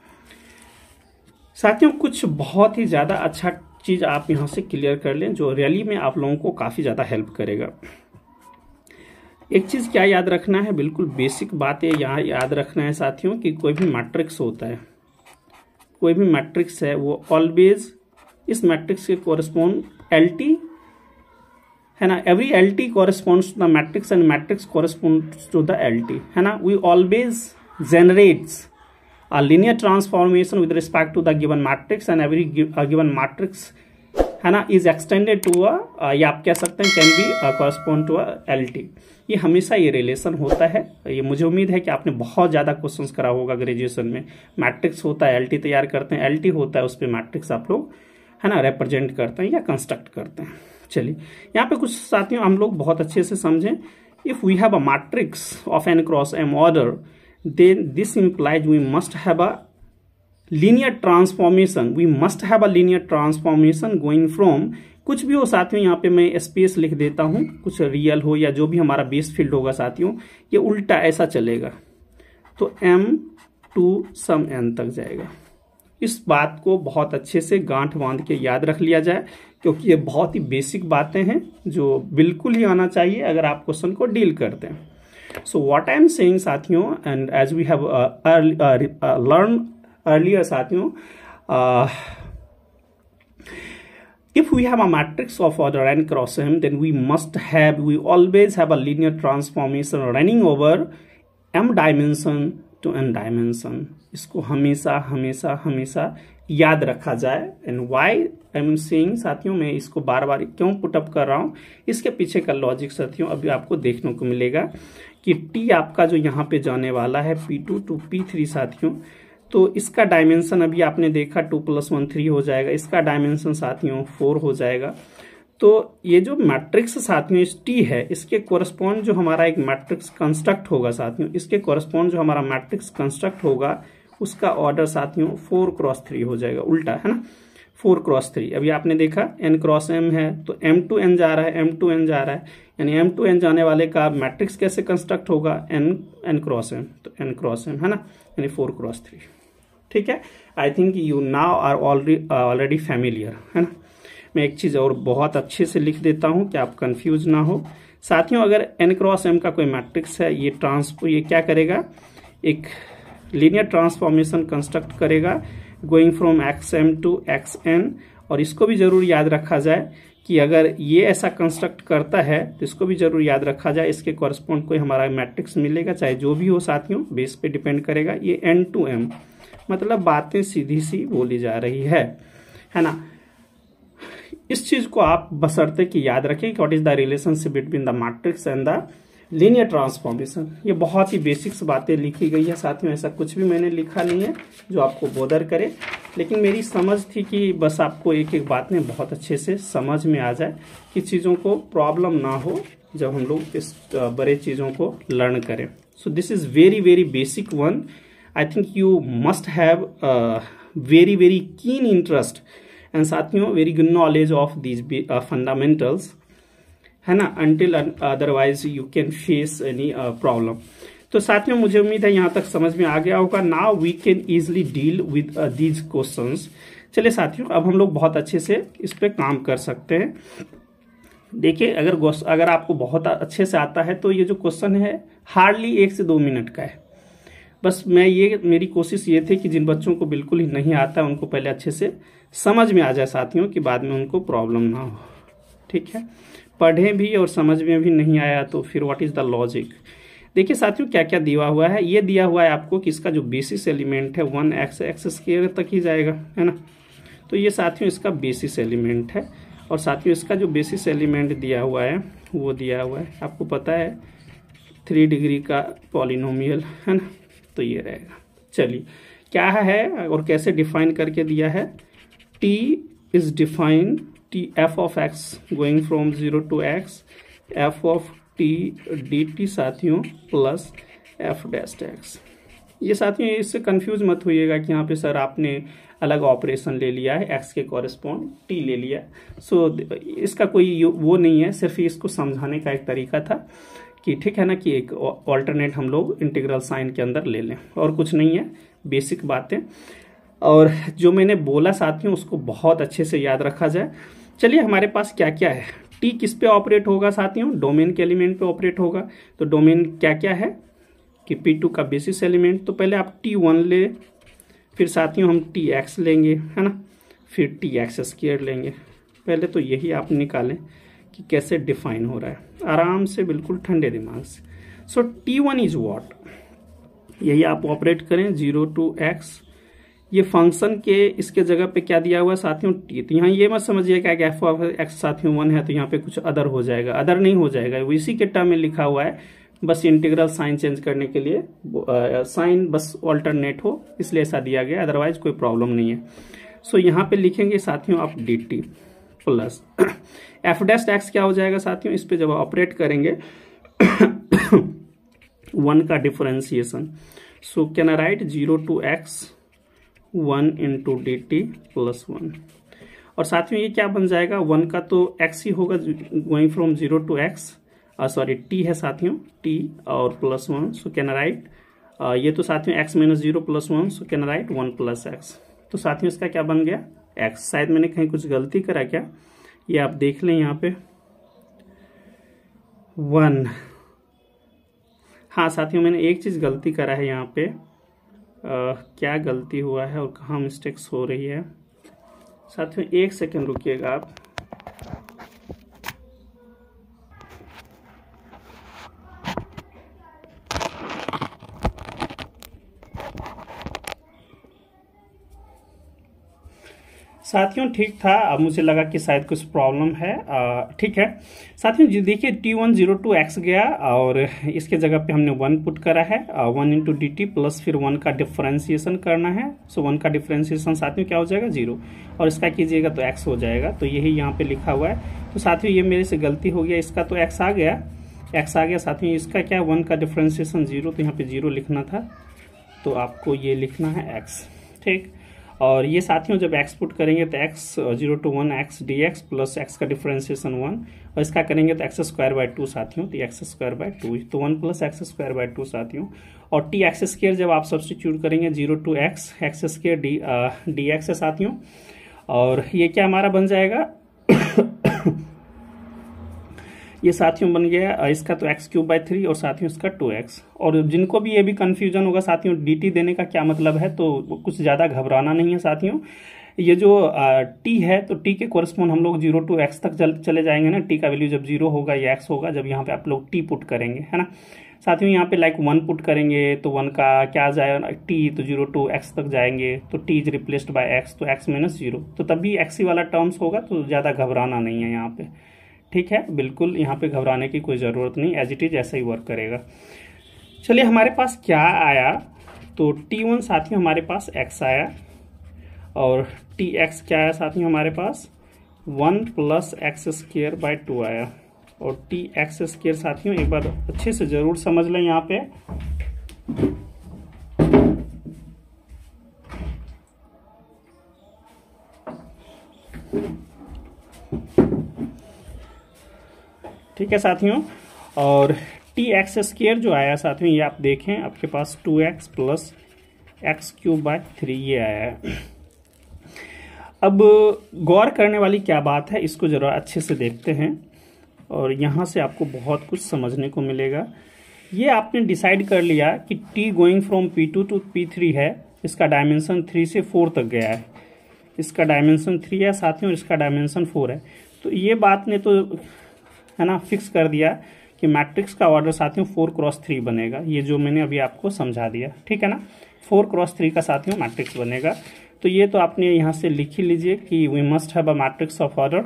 साथियों कुछ बहुत ही ज्यादा अच्छा चीज आप यहां से क्लियर कर लें जो रियली में आप लोगों को काफी ज्यादा हेल्प करेगा। एक चीज क्या याद रखना है, बिल्कुल बेसिक बात है यहाँ याद रखना है साथियों कि कोई भी मैट्रिक्स होता है, कोई भी मैट्रिक्स है वो ऑलवेज इस मैट्रिक्स के कोरिस्पोंड LT, है ना। Every LT corresponds to the matrix and matrix corresponds to the LT, है ना। We always generates a linear transformation with respect to the given matrix and every given matrix, है ना, is extended to a या आप कह सकते हैं can be correspond to a LT। ये हमेशा ये रिलेशन होता है। ये मुझे उम्मीद है कि आपने बहुत ज्यादा क्वेश्चंस करा होगा ग्रेजुएशन में। मैट्रिक्स होता है, LT तैयार करते हैं, LT होता है उस पर मैट्रिक्स आप लोग, है ना, रिप्रेजेंट करते हैं या कंस्ट्रक्ट करते हैं। चलिए यहाँ पे कुछ साथियों हम लोग बहुत अच्छे से समझें। If we have a matrix of n × m order, then this implies we must have a linear transformation, we must have a linear transformation going from, कुछ भी हो साथियों, यहाँ पे मैं स्पेस लिख देता हूं, कुछ रियल हो या जो भी हमारा बेस फील्ड होगा साथियों, ये उल्टा ऐसा चलेगा, तो m टू सम n तक जाएगा। इस बात को बहुत अच्छे से गांठ बांध के याद रख लिया जाए, क्योंकि ये बहुत ही बेसिक बातें हैं जो बिल्कुल ही आना चाहिए अगर आप क्वेश्चन को डील करते हैं। So what I am saying साथियों, and as we have learn earlier साथियों, if we have a matrix of order n cross m, then we always have a linear transformation running over m dimension to n dimension। इसको हमेशा हमेशा हमेशा याद रखा जाए। And why I am saying साथियों, मैं इसको बार बार क्यों पुटअप कर रहा हूं, इसके पीछे का लॉजिक साथियों अभी आपको देखने को मिलेगा कि t आपका जो यहाँ पे जाने वाला है P2 टू P3 साथियों, तो इसका डायमेंशन अभी आपने देखा 2 + 1 3 हो जाएगा, इसका डायमेंशन साथियों 4 हो जाएगा। तो ये जो मैट्रिक्स साथियों इस T है, इसके कोरस्पॉन्ड जो हमारा एक मैट्रिक्स कंस्ट्रक्ट होगा साथियों, इसके कोरस्पॉन्ड जो हमारा मैट्रिक्स कंस्ट्रक्ट होगा उसका ऑर्डर साथियों 4 × 3 हो जाएगा, उल्टा है ना, 4 × 3। अभी आपने देखा n × m है तो m to n जा रहा है, m to n जा रहा है, यानी m to n जाने वाले का मैट्रिक्स कैसे कंस्ट्रक्ट होगा, n × m, तो n × m है ना, यानी 4 × 3। ठीक है, I think you now are already familiar, है ना। मैं एक चीज और बहुत अच्छे से लिख देता हूं कि आप कंफ्यूज ना हो साथियों। अगर n × m का कोई मैट्रिक्स है, ये क्या करेगा, एक लीनियर ट्रांसफॉर्मेशन कंस्ट्रक्ट करेगा going from xm to xn। और इसको भी जरूर याद रखा जाए कि अगर ये ऐसा कंस्ट्रक्ट करता है तो इसको भी जरूर याद रखा जाए, इसके कॉरस्पॉन्ड कोई हमारा मैट्रिक्स मिलेगा, चाहे जो भी हो साथियों, बेस पे डिपेंड करेगा। ये n to m, मतलब बातें सीधी सी बोली जा रही है ना। इस चीज को आप बशर्ते कि याद रखें कि what is the relationship between the matrix and the linear transformation. ये बहुत ही बेसिक्स बातें लिखी गई है साथियों, ऐसा कुछ भी मैंने लिखा नहीं है जो आपको बोदर करे, लेकिन मेरी समझ थी कि बस आपको एक एक बात में बहुत अच्छे से समझ में आ जाए कि चीजों को प्रॉब्लम ना हो जब हम लोग इस बड़े चीजों को लर्न करें। So this is very very basic one. I think you must have very very keen interest and साथियों very good knowledge of these fundamentals, है ना, until otherwise you can face any problem। तो साथियों मुझे उम्मीद है यहाँ तक समझ में आ गया होगा। Now we can easily deal with these questions। चलिए साथियों, अब हम लोग बहुत अच्छे से इस पे काम कर सकते हैं। देखिए, अगर आपको बहुत अच्छे से आता है तो ये जो क्वेश्चन है हार्डली 1 से 2 मिनट का है। बस मेरी कोशिश ये थी कि जिन बच्चों को बिल्कुल ही नहीं आता उनको पहले अच्छे से समझ में आ जाए साथियों, कि बाद में उनको प्रॉब्लम ना हो। ठीक है, पढ़ें भी और समझ में भी नहीं आया तो फिर व्हाट इज द लॉजिक। देखिए साथियों क्या क्या दिया हुआ है, ये दिया हुआ है आपको कि इसका जो बेसिस एलिमेंट है 1x तक ही जाएगा, है ना। तो ये साथियों इसका बेसिस एलिमेंट है। और साथियों इसका जो बेसिस एलिमेंट दिया हुआ है वो दिया हुआ है, आपको पता है 3 डिग्री का पॉलिनोमियल, है ना। तो ये रहेगा। चलिए क्या है और कैसे डिफाइन करके दिया है, t is defined t f of x going from 0 to x f of t dt साथियों प्लस f डैश x। ये साथियों इससे कंफ्यूज मत होइएगा कि यहाँ पे सर आपने अलग ऑपरेशन ले लिया है, x के कॉरेस्पॉन्ड t ले लिया। सो इसका कोई वो नहीं है, सिर्फ इसको समझाने का एक तरीका था कि ठीक है ना, कि एक ऑल्टरनेट हम लोग इंटीग्रल साइन के अंदर ले लें, और कुछ नहीं है, बेसिक बातें। और जो मैंने बोला साथियों उसको बहुत अच्छे से याद रखा जाए। चलिए हमारे पास क्या क्या है, टी किस पे ऑपरेट होगा साथियों, डोमेन के एलिमेंट पे ऑपरेट होगा। तो डोमेन क्या क्या है कि P2 का बेसिस एलिमेंट, तो पहले आप T1 ले, फिर साथियों हम Tx लेंगे, है ना, फिर Tx² लेंगे। पहले तो यही आप निकालें कि कैसे डिफाइन हो रहा है, आराम से बिल्कुल ठंडे दिमाग से। सो T1 इज व्हाट, यही आप ऑपरेट करें 0 to x। ये फंक्शन के इसके जगह पे क्या दिया हुआ है साथियों t। तो यहाँ ये मत समझिएगा कि f ऑफ x साथियों 1 है तो यहाँ पे कुछ अदर हो जाएगा, अदर नहीं हो जाएगा, वो इसी के टर्म में लिखा हुआ है। बस इंटीग्रल साइन चेंज करने के लिए साइन बस ऑल्टरनेट हो इसलिए ऐसा दिया गया, अदरवाइज कोई प्रॉब्लम नहीं है। सो यहाँ पे लिखेंगे साथियों आप dt plus f dash x क्या हो जाएगा साथियों, इस पे जब ऑपरेट करेंगे 1 का differentiation. So can I write 0 to x 1 into d t plus 1। और साथियों ये क्या बन जाएगा, 1 का तो x ही होगा, going from 0 to x, sorry t है साथियों, t और प्लस 1, सो कैन राइट ये तो साथियों x minus 0 plus 1, so can write 1 plus x। तो साथियों इसका क्या बन गया, x। शायद मैंने कहीं कुछ गलती करा क्या, ये आप देख लें यहाँ पे 1। हाँ साथियों मैंने एक चीज गलती करा है यहाँ पे, क्या गलती हुआ है और कहाँ मिस्टेक्स हो रही है। साथियों एक सेकंड रुकिएगा आप। साथियों ठीक था, अब मुझे लगा कि शायद कुछ प्रॉब्लम है। ठीक है साथियों जी, देखिए T102x गया और इसके जगह पे हमने 1 पुट करा है, 1 इंटू डी टी प्लस फिर 1 का डिफरेंशिएशन करना है। सो 1 का डिफरेंशिएशन साथियों क्या हो जाएगा, 0, और इसका कीजिएगा तो x हो जाएगा। तो यही यहाँ पे लिखा हुआ है। तो साथियों ये मेरे से गलती हो गया, इसका तो x आ गया, साथियों इसका क्या 1 का डिफरेंशिएशन 0, तो यहाँ पे 0 लिखना था, तो आपको ये लिखना है x। ठीक, और ये साथियों जब x पुट करेंगे तो x 0 to 1 x dx plus x का डिफरेंशिएशन 1, और इसका करेंगे तो x स्क्वायर बाय 2 साथियों, तो x स्क्वायर बाय 2, तो 1 प्लस x स्क्वायर बाय 2 साथियों। और t x स्क्वायर जब आप सब्सटीट्यूट करेंगे 0 to x स्क्वायर dx है साथियों, और ये क्या हमारा बन जाएगा ये साथियों बन गया इसका तो x क्यूब बाय 3 और साथियों इसका 2x। और जिनको भी ये भी कंफ्यूजन होगा साथियों dt देने का क्या मतलब है, तो कुछ ज़्यादा घबराना नहीं है साथियों। ये जो t है तो t के कोरस्पॉन्ड हम लोग 0 to x तक चले जाएंगे ना, t का वैल्यू जब 0 होगा या x होगा, जब यहाँ पे आप लोग t पुट करेंगे, है ना साथियों। यहाँ पे लाइक 1 पुट करेंगे तो 1 का क्या आ जाएगा t, तो 0 to x तक जाएंगे तो t is replaced by x, तो x माइनस 0, तो तभी x ही वाला टर्म्स होगा, तो ज़्यादा घबराना नहीं है यहाँ पे। ठीक है, बिल्कुल यहाँ पे घबराने की कोई ज़रूरत नहीं, एज इट इज ऐसा ही वर्क करेगा। चलिए हमारे पास क्या आया, तो T1 साथियों हमारे पास x आया, और Tx क्या आया साथियों हमारे पास 1 प्लस एक्स स्क्वायर बाय 2 आया। और Tx स्क्वायर साथियों एक बार अच्छे से जरूर समझ लें यहाँ पे, ठीक है साथियों। और Tx स्क्वायर जो आया साथियों, ये आप देखें आपके पास 2x plus x cube by 3 ये आया है। अब गौर करने वाली क्या बात है, इसको जरा अच्छे से देखते हैं और यहाँ से आपको बहुत कुछ समझने को मिलेगा। ये आपने डिसाइड कर लिया कि t going from P2 to P3 है, इसका डायमेंशन 3 से 4 तक गया है, इसका डायमेंशन 3 है साथियों और इसका डायमेंशन 4 है। तो ये बात ने तो है ना फिक्स कर दिया कि मैट्रिक्स का ऑर्डर साथियों 4x3 बनेगा, ये जो मैंने अभी आपको समझा दिया, ठीक है ना, 4x3 का साथियों मैट्रिक्स बनेगा। तो ये तो आपने यहाँ से लिख ही लीजिए कि we must have a matrix of order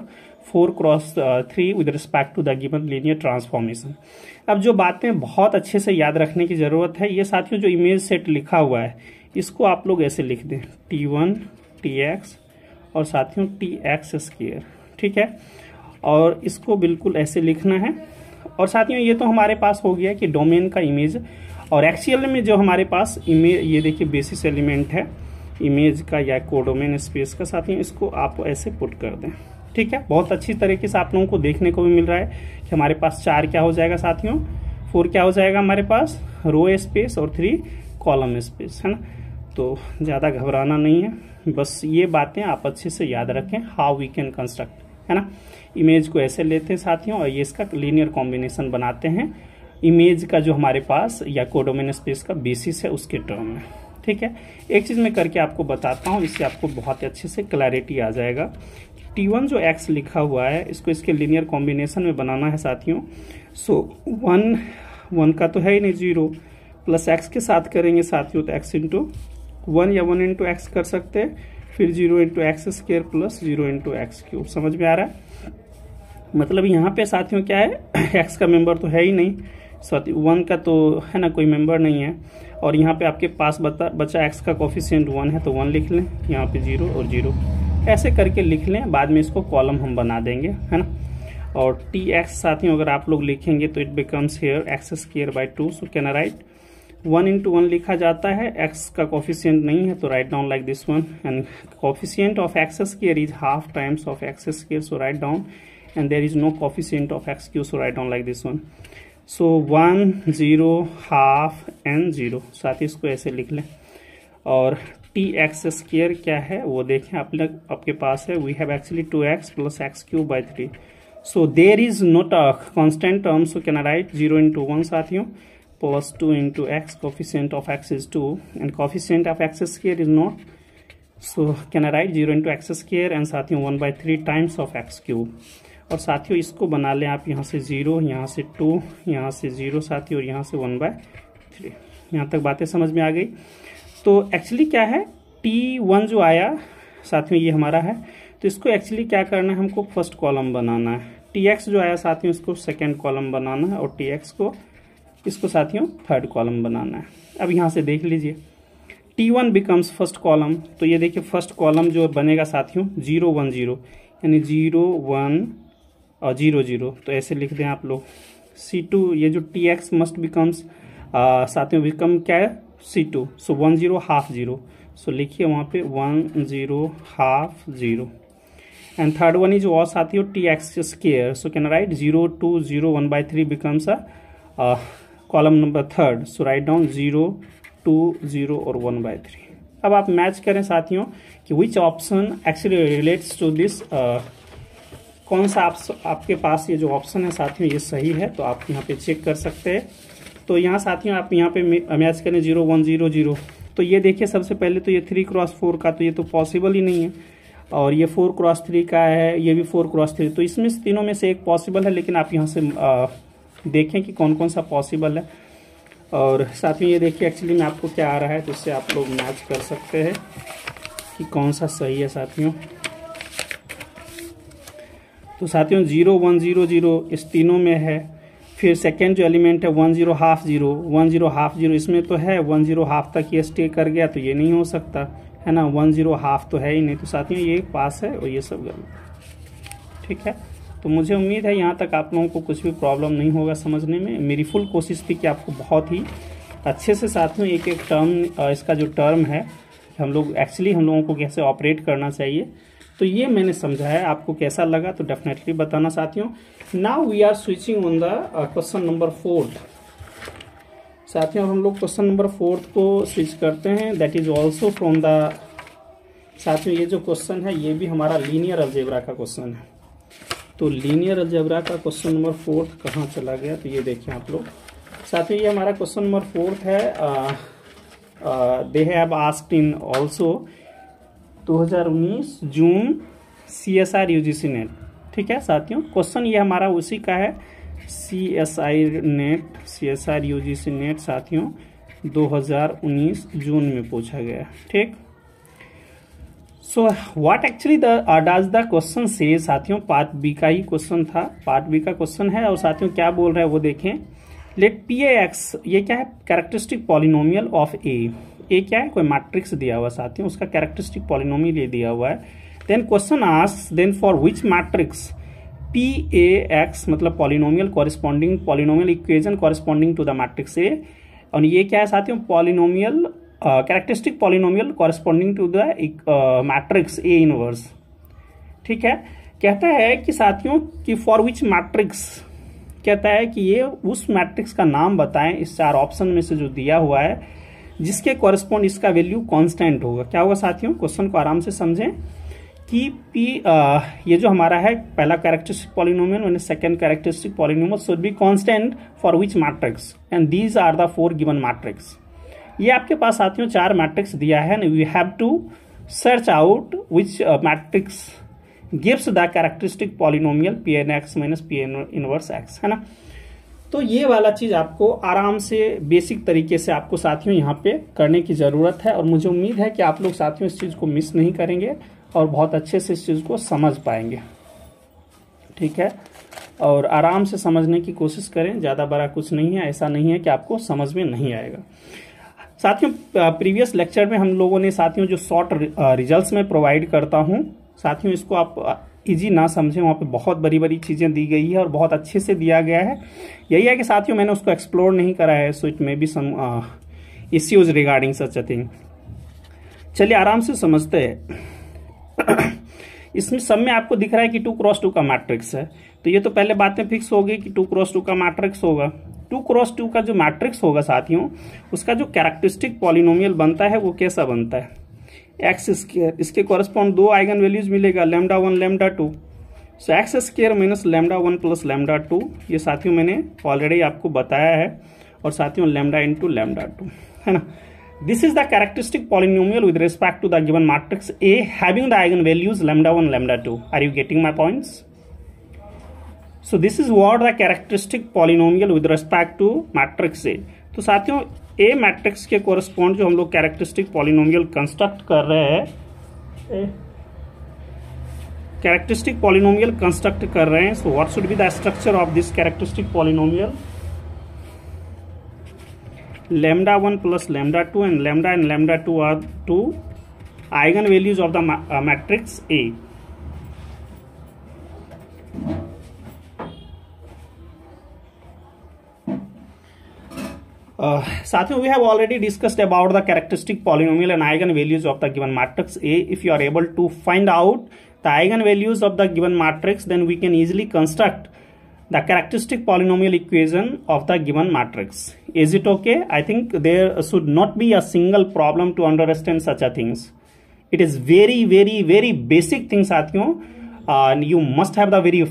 4x3 with respect to the given linear transformation. अब जो बातें बहुत अच्छे से याद रखने की जरूरत है, ये साथियों जो इमेज सेट लिखा हुआ है इसको आप लोग ऐसे लिख दें, T1 Tx और साथियों Tx स्क्वायर, ठीक है, और इसको बिल्कुल ऐसे लिखना है। और साथियों ये तो हमारे पास हो गया कि डोमेन का इमेज, और एक्चुअल में जो हमारे पास इमेज, ये देखिए बेसिस एलिमेंट है इमेज का या कोडोमेन स्पेस का साथियों, इसको आप ऐसे पुट कर दें, ठीक है। बहुत अच्छी तरीके से आप लोगों को देखने को भी मिल रहा है कि हमारे पास 4 क्या हो जाएगा साथियों, 4 क्या हो जाएगा हमारे पास, रो स्पेस और 3 कॉलम स्पेस, है ना। तो ज़्यादा घबराना नहीं है, बस ये बातें आप अच्छे से याद रखें, हाउ वी कैन कंस्ट्रक्ट, है ना। इमेज को ऐसे लेते हैं साथियों और ये इसका लीनियर कॉम्बिनेशन बनाते हैं इमेज का जो हमारे पास या कोडोमेन स्पेस का बेसिस है उसके टर्म में, ठीक है। एक चीज मैं करके आपको बताता हूँ, इससे आपको बहुत अच्छे से क्लैरिटी आ जाएगा। T1 जो x लिखा हुआ है इसको इसके लीनियर कॉम्बिनेशन में बनाना है साथियों। सो 1 का तो है ही नहीं, 0 प्लस x के साथ करेंगे साथियों तो x इंटू 1 या 1 इंटू एक्स कर सकते हैं, फिर 0 into x square plus 0 into x cube. समझ में आ रहा है, मतलब यहाँ पे साथियों क्या है x का मेंबर तो है ही नहीं, 1 का तो है ना कोई मेंबर नहीं है, और यहाँ पे आपके पास बचा x का कोफिशिएंट 1 है तो 1 लिख लें, यहाँ पे 0 और 0 ऐसे करके लिख लें, बाद में इसको कॉलम हम बना देंगे, है ना। और Tx साथियों अगर आप लोग लिखेंगे तो it becomes here x square by 2, so can I write 1 into 1 लिखा जाता है, x का कोफिशिएंट नहीं है तो write down like this one, and coefficient of x square is half times of x square, so write down, and there is no coefficient of x cube, so write down like this one. So 1 0 half and 0, साथ ही इसको ऐसे लिख लें। और T x square क्या है वो देखें, आपके पास है, we have actually 2x plus x cube by 3, so there is not a constant term, so can I write 0 into 1 साथियों, plus 2 into x, coefficient of x is 2 and coefficient of x square is not, so can I write 0 into x square and साथियों 1/3 times of x cube। और साथियों इसको बना लें आप, यहाँ से 0, यहाँ से 2, यहाँ से 0 साथियों, और यहाँ से 1/3। यहाँ तक बातें समझ में आ गई। तो एक्चुअली क्या है, t1 जो आया साथियों ये हमारा है, तो इसको एक्चुअली क्या करना है, हमको फर्स्ट कॉलम बनाना है। tx जो आया साथियों इसको सेकेंड कॉलम बनाना है, और tx को इसको साथियों थर्ड कॉलम बनाना है। अब यहाँ से देख लीजिए, t1 बिकम्स फर्स्ट कॉलम, तो ये देखिए फर्स्ट कॉलम जो बनेगा साथियों 0 1 0, यानी 0 1 और 0 0, तो ऐसे लिख दें आप लोग। c2 ये जो tx मस्ट बिकम्स साथियों बिकम क्या है c2, सो 1 0 हाफ 0, सो लिखिए वहाँ पे 1 0 half 0, and third one is और साथियों tx square, so can write 0 2 0 1/3 becomes a column number third, so write down 0 2 0 और 1/3। अब आप मैच करें साथियों कि which option actually relates to this, कौन सा आपके पास ये जो ऑप्शन है साथियों ये सही है, तो आप यहाँ पे चेक कर सकते हैं। तो यहाँ साथियों आप यहाँ पे मैच करें 0 1 0 0, तो ये देखिए सबसे पहले तो ये 3x4 का, तो ये तो पॉसिबल ही नहीं है, और ये 4x3 का है, ये भी 4x3, तो इसमें तीनों में से एक पॉसिबल है, लेकिन आप यहाँ से देखें कि कौन कौन सा पॉसिबल है। और साथियों ये देखिए एक्चुअली में आपको क्या आ रहा है, तो इससे आप लोग मैच कर सकते हैं कि कौन सा सही है साथियों। तो साथियों 0 1 0 0 इस तीनों में है, फिर सेकेंड जो एलिमेंट है 1 0 हाफ 0, 1 0 हाफ 0 इसमें तो है, 1 0 हाफ तक ये स्टे कर गया, तो ये नहीं हो सकता है ना, 1 0 हाफ तो है ही नहीं, तो साथियों ये पास है और ये सब गलत। ठीक है, तो मुझे उम्मीद है यहाँ तक आप लोगों को कुछ भी प्रॉब्लम नहीं होगा समझने में। मेरी फुल कोशिश थी कि आपको बहुत ही अच्छे से साथियों एक एक टर्म, इसका जो टर्म है हम लोगों को कैसे ऑपरेट करना चाहिए, तो ये मैंने समझाया। आपको कैसा लगा तो डेफिनेटली बताना साथियों। Now we are switching on the question number 4 साथियों। हम लोग क्वेश्चन नंबर 4 को स्विच करते हैं, that is also from the, साथियों ये जो क्वेश्चन है ये भी हमारा लीनियर अलजेब्रा का क्वेश्चन है। तो लीनियर अलजेब्रा का क्वेश्चन नंबर 4 कहाँ चला गया, तो ये देखिए आप लोग साथियों, ये हमारा क्वेश्चन नंबर 4 है। They have asked in also 2019 June CSIR UGC NET. ठीक है साथियों, क्वेश्चन ये हमारा उसी का है, CSIR UGC नेट साथियों 2019 जून में पूछा गया। ठीक, so what actually does the question से साथियों, पार्ट बी का ही क्वेश्चन था, पार्ट बी का क्वेश्चन है। और साथियों क्या बोल रहा है वो देखें, लेट PAX, ये क्या है, कैरेक्टरिस्टिक पॉलिनोमियल ऑफ ए क्या है, कोई मैट्रिक्स दिया हुआ साथियों, उसका कैरेक्टरिस्टिक पॉलिनोमियल ये दिया हुआ है। Then question asks then for which matrix PAX मतलब polynomial corresponding, polynomial equation corresponding to the matrix A, और ये क्या है साथियों, polynomial characteristic polynomial corresponding to the matrix A inverse. ठीक है, कहता है कि साथियों कि फॉर विच मैट्रिक्स, कहता है कि ये उस मैट्रिक्स का नाम बताएं इस 4 ऑप्शन में से जो दिया हुआ है जिसके कॉरेस्पॉन्ड इसका वैल्यू कांस्टेंट होगा। क्या होगा साथियों, क्वेश्चन को आराम से समझें कि ये जो हमारा है पहला कैरेक्टरिस्टिक पॉलिनोमियल और second characteristic polynomial should be constant for which matrix, and these are the 4 given matrix. ये आपके पास साथियों 4 मैट्रिक्स दिया है, we have to search out which matrix gives the characteristic polynomial Pn(x) - Pn inverse x, है ना। तो ये वाला चीज आपको आराम से बेसिक तरीके से आपको साथियों यहाँ पे करने की जरूरत है, और मुझे उम्मीद है कि आप लोग साथियों इस चीज को मिस नहीं करेंगे और बहुत अच्छे से इस चीज को समझ पाएंगे। ठीक है, और आराम से समझने की कोशिश करें, ज्यादा बड़ा कुछ नहीं है, ऐसा नहीं है कि आपको समझ में नहीं आएगा। साथियों प्रीवियस लेक्चर में हम लोगों ने साथियों जो शॉर्ट रिजल्ट्स में प्रोवाइड करता हूं साथियों, इसको आप इजी ना समझें, वहाँ पे बहुत बड़ी बड़ी चीजें दी गई है और बहुत अच्छे से दिया गया है। यही है कि साथियों मैंने उसको एक्सप्लोर नहीं करा है, so it may be some issues regarding such a thing. चलिए आराम से समझते हैं। इसमें सब में आपको दिख रहा है कि 2x2 का मैट्रिक्स है, तो ये तो पहले बातें फिक्स हो गई कि 2x2 का मैट्रिक्स होगा। 2x2 का जो मैट्रिक्स होगा साथियों, उसका जो कैरेक्टरिस्टिक पॉलिनोमियल बनता है वो कैसा बनता है, एक्स स्क्वायर, इसके कॉरेस्पॉन्ड दो आइगन वैल्यूज मिलेगा, λ1 λ2। So x square minus λ1 plus λ2, ये साथियों मैंने ऑलरेडी आपको बताया है, और साथियों λ इंटू λ2, है ना। This is the characteristic polynomial with respect to the given matrix A having the eigenvalues λ1 λ2. Are you getting my points? So this is what the characteristic polynomial with respect to matrix A. तो साथियों A matrix के correspond जो हम लोग characteristic polynomial construct कर रहे हैं, characteristic polynomial construct कर रहे हैं, so what should be the structure of this characteristic polynomial, λ1 plus λ2 and λ2 are two eigenvalues of the matrix A. Sathiyon, we have already discussed about the characteristic polynomial and eigenvalues of the given matrix A. If you are able to find out the eigenvalues of the given matrix, then we can easily construct the characteristic polynomial equation of the given matrix. Is it okay? I think there should not be a single problem to understand such a things. It is very, very, very basic things, Sathiyon. You must have the very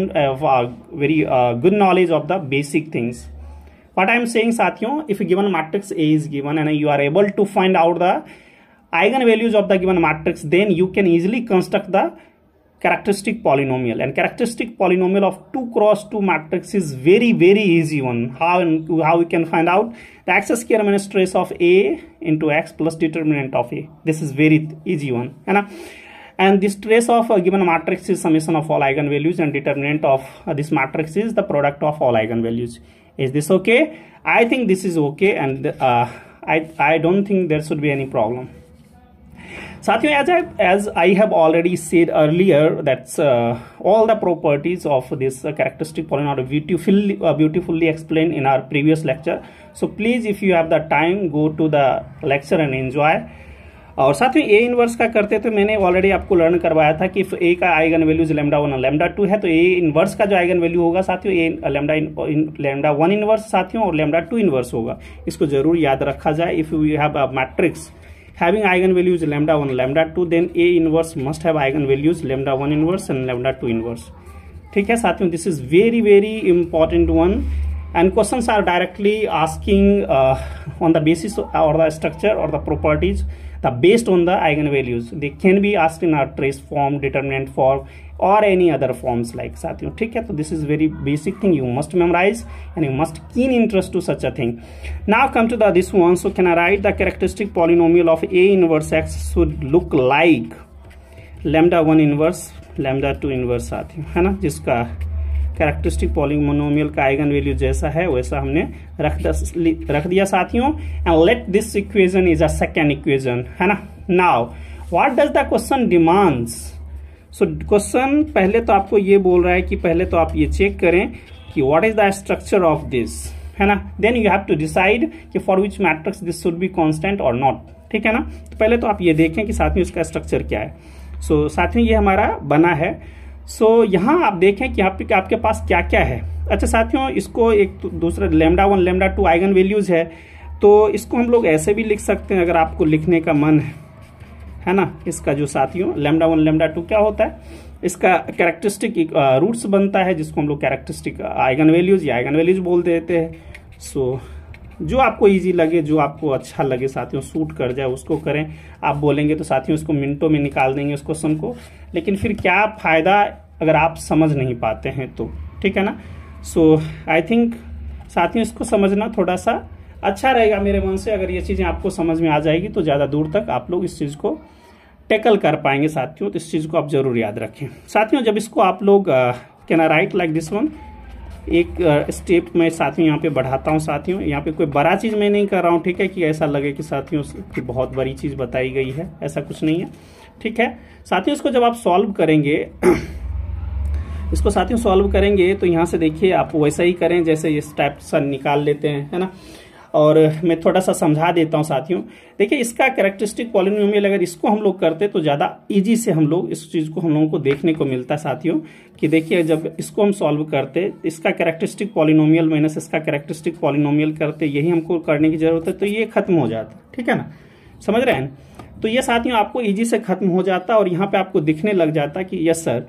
good knowledge of the basic things. What I am saying, Sathiyon, if a given matrix A is given and you are able to find out the eigenvalues of the given matrix, then you can easily construct the characteristic polynomial. And characteristic polynomial of 2x2 matrix is very, very easy one. How we can find out? The x square minus trace of A into x plus determinant of A. This is very easy one. And this trace of a given matrix is summation of all eigenvalues, and determinant of this matrix is the product of all eigenvalues. Is this okay? I think this is okay, and I don't think there should be any problem. Sathiyon, as I have already said earlier, that's all the properties of this characteristic polynomial beautifully explained in our previous lecture. So please, if you have the time, go to the lecture and enjoy. और साथियों A inverse का करते तो मैंने already आपको learn करवाया था कि A का आइगन वैल्यूज λ1 और λ2 है, तो A इनवर्स का जो आइगन वैल्यू होगा साथियों λ1 इनवर्स साथियों और λ2 इनवर्स होगा। इसको जरूर याद रखा जाए। If you have a matrix having eigenvalues λ1 λ2, then A inverse must have eigenvalues λ1 inverse and λ2 inverse. ठीक है साथियों, this is very, very important one, and questions are directly asking on the basis or the structure or the properties based on the eigenvalues. They can be asked in a trace form, determinant form, or any other forms like साथियों। ठीक है, तो this is very basic thing you must memorize and you must keen interest to such a thing. Now come to this one. So can I write the characteristic polynomial of A inverse x should look like λ1 inverse λ2 inverse साथियों, है ना, जिसका characteristic polynomial का eigen value जैसा है वैसा हमने रख दिया साथियों। And let this equation is a second equation, है ना। Now what does the question demands? So question पहले तो आपको ये बोल रहा है कि पहले तो आप ये चेक करें कि what is the structure of this, है ना। Then you have to decide कि for which matrix this should be constant और नॉट। ठीक है ना, तो पहले तो आप ये देखें कि साथियों इसका स्ट्रक्चर क्या है। सो साथियों ये हमारा बना है। सो यहाँ आप देखें कि आपके पास क्या क्या है। अच्छा साथियों, इसको एक दूसरा λ1 λ2 आइगन वैल्यूज है, तो इसको हम लोग ऐसे भी लिख सकते हैं अगर आपको लिखने का मन है ना। इसका जो साथियों λ1 λ2 क्या होता है, इसका कैरेक्टरिस्टिक रूट्स बनता है जिसको हम लोग कैरेक्टरिस्टिक आइगन वैल्यूज या आइगन वैल्यूज बोल देते हैं। सो जो आपको इजी लगे, जो आपको अच्छा लगे साथियों, सूट कर जाए उसको करें। आप बोलेंगे तो साथियों इसको मिनटों में निकाल देंगे उस क्वेश्चन को, लेकिन फिर क्या फायदा अगर आप समझ नहीं पाते हैं तो। ठीक है ना। सो आई थिंक साथियों इसको समझना थोड़ा सा अच्छा रहेगा मेरे मन से। अगर ये चीजें आपको समझ में आ जाएगी तो ज्यादा दूर तक आप लोग इस चीज को टैकल कर पाएंगे साथियों। तो इस चीज को आप जरूर याद रखें साथियों। जब इसको आप लोग can I write like this one, एक स्टेप मैं साथियों यहाँ पे बढ़ाता हूँ साथियों। यहाँ पे कोई बड़ा चीज मैं नहीं कर रहा हूँ, ठीक है, कि ऐसा लगे कि साथियों की बहुत बड़ी चीज बताई गई है, ऐसा कुछ नहीं है। ठीक है साथियों, इसको जब आप सॉल्व करेंगे इसको साथियों सॉल्व करेंगे तो यहाँ से देखिए आप वैसा ही करें जैसे इस टाइप से निकाल लेते हैं, है ना। और मैं थोड़ा सा समझा देता हूं साथियों। देखिए इसका कैरेक्टरिस्टिक पॉलिनोमियल अगर इसको हम लोग करते तो ज्यादा इजी से हम लोग इस चीज को हम लोगों को देखने को मिलता साथियों, कि देखिए जब इसको हम सॉल्व करते इसका कैरेक्टरिस्टिक पॉलिनोमियल माइनस इसका कैरेक्टरिस्टिक पॉलिनोमियल करते, यही हमको करने की जरूरत है, तो ये खत्म हो जाता। ठीक है ना, समझ रहे हैं। तो ये साथियों आपको इजी से खत्म हो जाता और यहाँ पे आपको दिखने लग जाता कि यस सर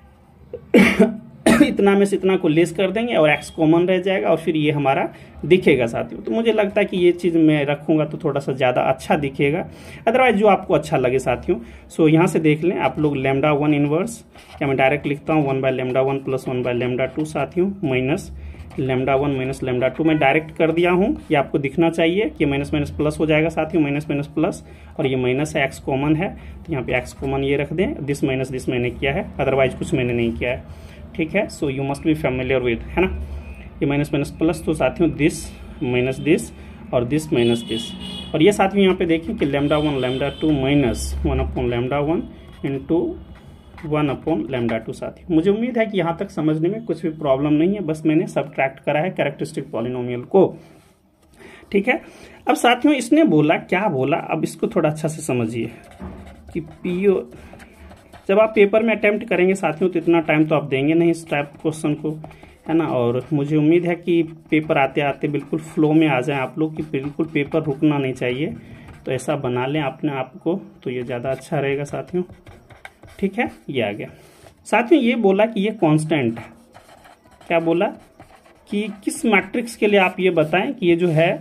इतना में से इतना को लेस कर देंगे और x कॉमन रह जाएगा और फिर ये हमारा दिखेगा साथियों। तो मुझे लगता है कि ये चीज मैं रखूंगा तो थोड़ा सा ज्यादा अच्छा दिखेगा, अदरवाइज जो आपको अच्छा लगे साथियों। सो यहाँ से देख लें आप लोग लैम्डा 1 इनवर्स, क्या मैं डायरेक्ट लिखता हूँ 1 by lambda 1 plus 1 by lambda 2 साथियों, माइनस लैम्डा 1 माइनस लैम्डा 2 मैं डायरेक्ट कर दिया हूँ। ये आपको दिखना चाहिए कि माइनस माइनस प्लस हो जाएगा साथियों, माइनस माइनस प्लस, और ये माइनस है, x कॉमन है तो यहाँ पे x कॉमन ये रख दें, दिस माइनस दिस मैंने किया है, अदरवाइज कुछ मैंने नहीं किया है। ठीक है, so you must be familiar with, है ना। ये माइनस माइनस प्लस, तो साथियों दिस माइनस दिस और दिस माइनस दिस, और ये साथियों यहाँ पे देखें कि lambda 1 lambda 2 minus 1 upon lambda 1 into 1 upon lambda 2 साथियों। मुझे उम्मीद है कि यहाँ तक समझने में कुछ भी प्रॉब्लम नहीं है, बस मैंने सब्ट्रैक्ट करा है कैरेक्टरिस्टिक पॉलिनोमियल को। ठीक है, अब साथियों इसने बोला, क्या बोला, अब इसको थोड़ा अच्छा से समझिए कि पीओ जब आप पेपर में अटेम्प्ट करेंगे साथियों तो इतना टाइम तो आप देंगे नहीं इस टाइप क्वेश्चन को, है ना। और मुझे उम्मीद है कि पेपर आते आते बिल्कुल फ्लो में आ जाए आप लोग, कि बिल्कुल पेपर रुकना नहीं चाहिए, तो ऐसा बना लें अपने आप को, तो ये ज़्यादा अच्छा रहेगा साथियों। ठीक है, ये आ गया साथियों। ये बोला कि ये कांस्टेंट है, क्या बोला कि किस मैट्रिक्स के लिए आप ये बताएं कि ये जो है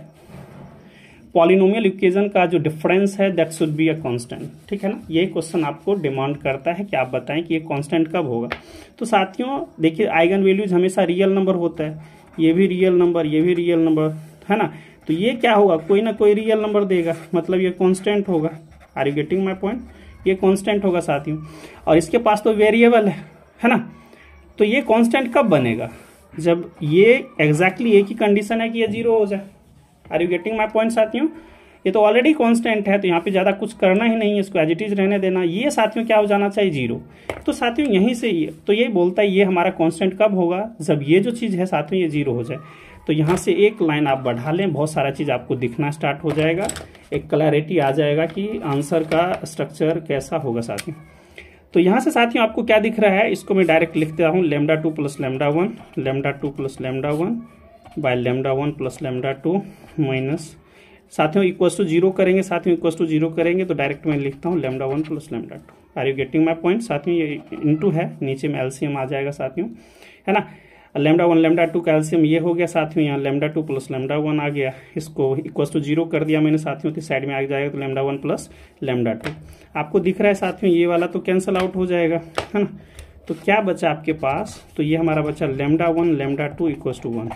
पॉलिनोमियल इक्वेशन का जो डिफरेंस है that should be a constant. ठीक है ना, ये क्वेश्चन आपको डिमांड करता है कि आप बताएं कि ये कांस्टेंट कब होगा। तो साथियों देखिए आइगन वैल्यूज हमेशा रियल नंबर होता है, ये भी रियल नंबर, ये भी रियल नंबर, है ना। तो ये क्या होगा, कोई ना कोई रियल नंबर देगा, मतलब ये कांस्टेंट होगा। Are you getting my point, ये कांस्टेंट होगा साथियों। और इसके पास तो वेरिएबल है ना। तो ये कांस्टेंट कब बनेगा, जब ये एग्जैक्टली एक ही कंडीशन है कि ये 0 हो जाए। Are you getting my point साथियों, ये तो ऑलरेडी कांस्टेंट है, तो यहाँ पे ज्यादा कुछ करना ही नहीं है, इसको एज इट इज रहने देना। ये साथियों क्या हो जाना चाहिए, 0। तो साथियों यहीं से ये तो ये बोलता है ये हमारा कांस्टेंट कब होगा, जब ये जो चीज है साथियों ये 0 हो जाए। तो यहाँ से एक लाइन आप बढ़ा लें, बहुत सारा चीज आपको दिखना स्टार्ट हो जाएगा, एक क्लैरिटी आ जाएगा कि आंसर का स्ट्रक्चर कैसा होगा साथियों। तो यहाँ से साथियों आपको क्या दिख रहा है, इसको मैं डायरेक्ट लिखता हूँ lambda 2 plus lambda 1 lambda 2 plus lambda 1 by lambda 1 plus lambda 2 minus साथियों इक्वल टू 0 करेंगे, साथियों इक्वल टू 0 करेंगे तो डायरेक्ट मैं लिखता हूँ lambda 1 plus lambda 2। Are you getting my point साथियों, ये इनटू है, नीचे में एलसीएम आ जाएगा साथियों, है ना। लैम्डा 1 लैम्डा 2 का एलसीएम ये हो गया साथियों, यहाँ लैम्डा 2 प्लस लैम्डा 1 आ गया, इसको इक्वल टू 0 कर दिया मैंने साथियों, तो साइड में आ जाएगा तो लैम्डा 1 प्लस लैम्डा 2। आपको दिख रहा है साथियों ये वाला तो कैंसिल आउट हो जाएगा, है ना। तो क्या बचा आपके पास, तो ये हमारा बचा लैम्डा 1 लैम्डा 2 इक्वल टू 1।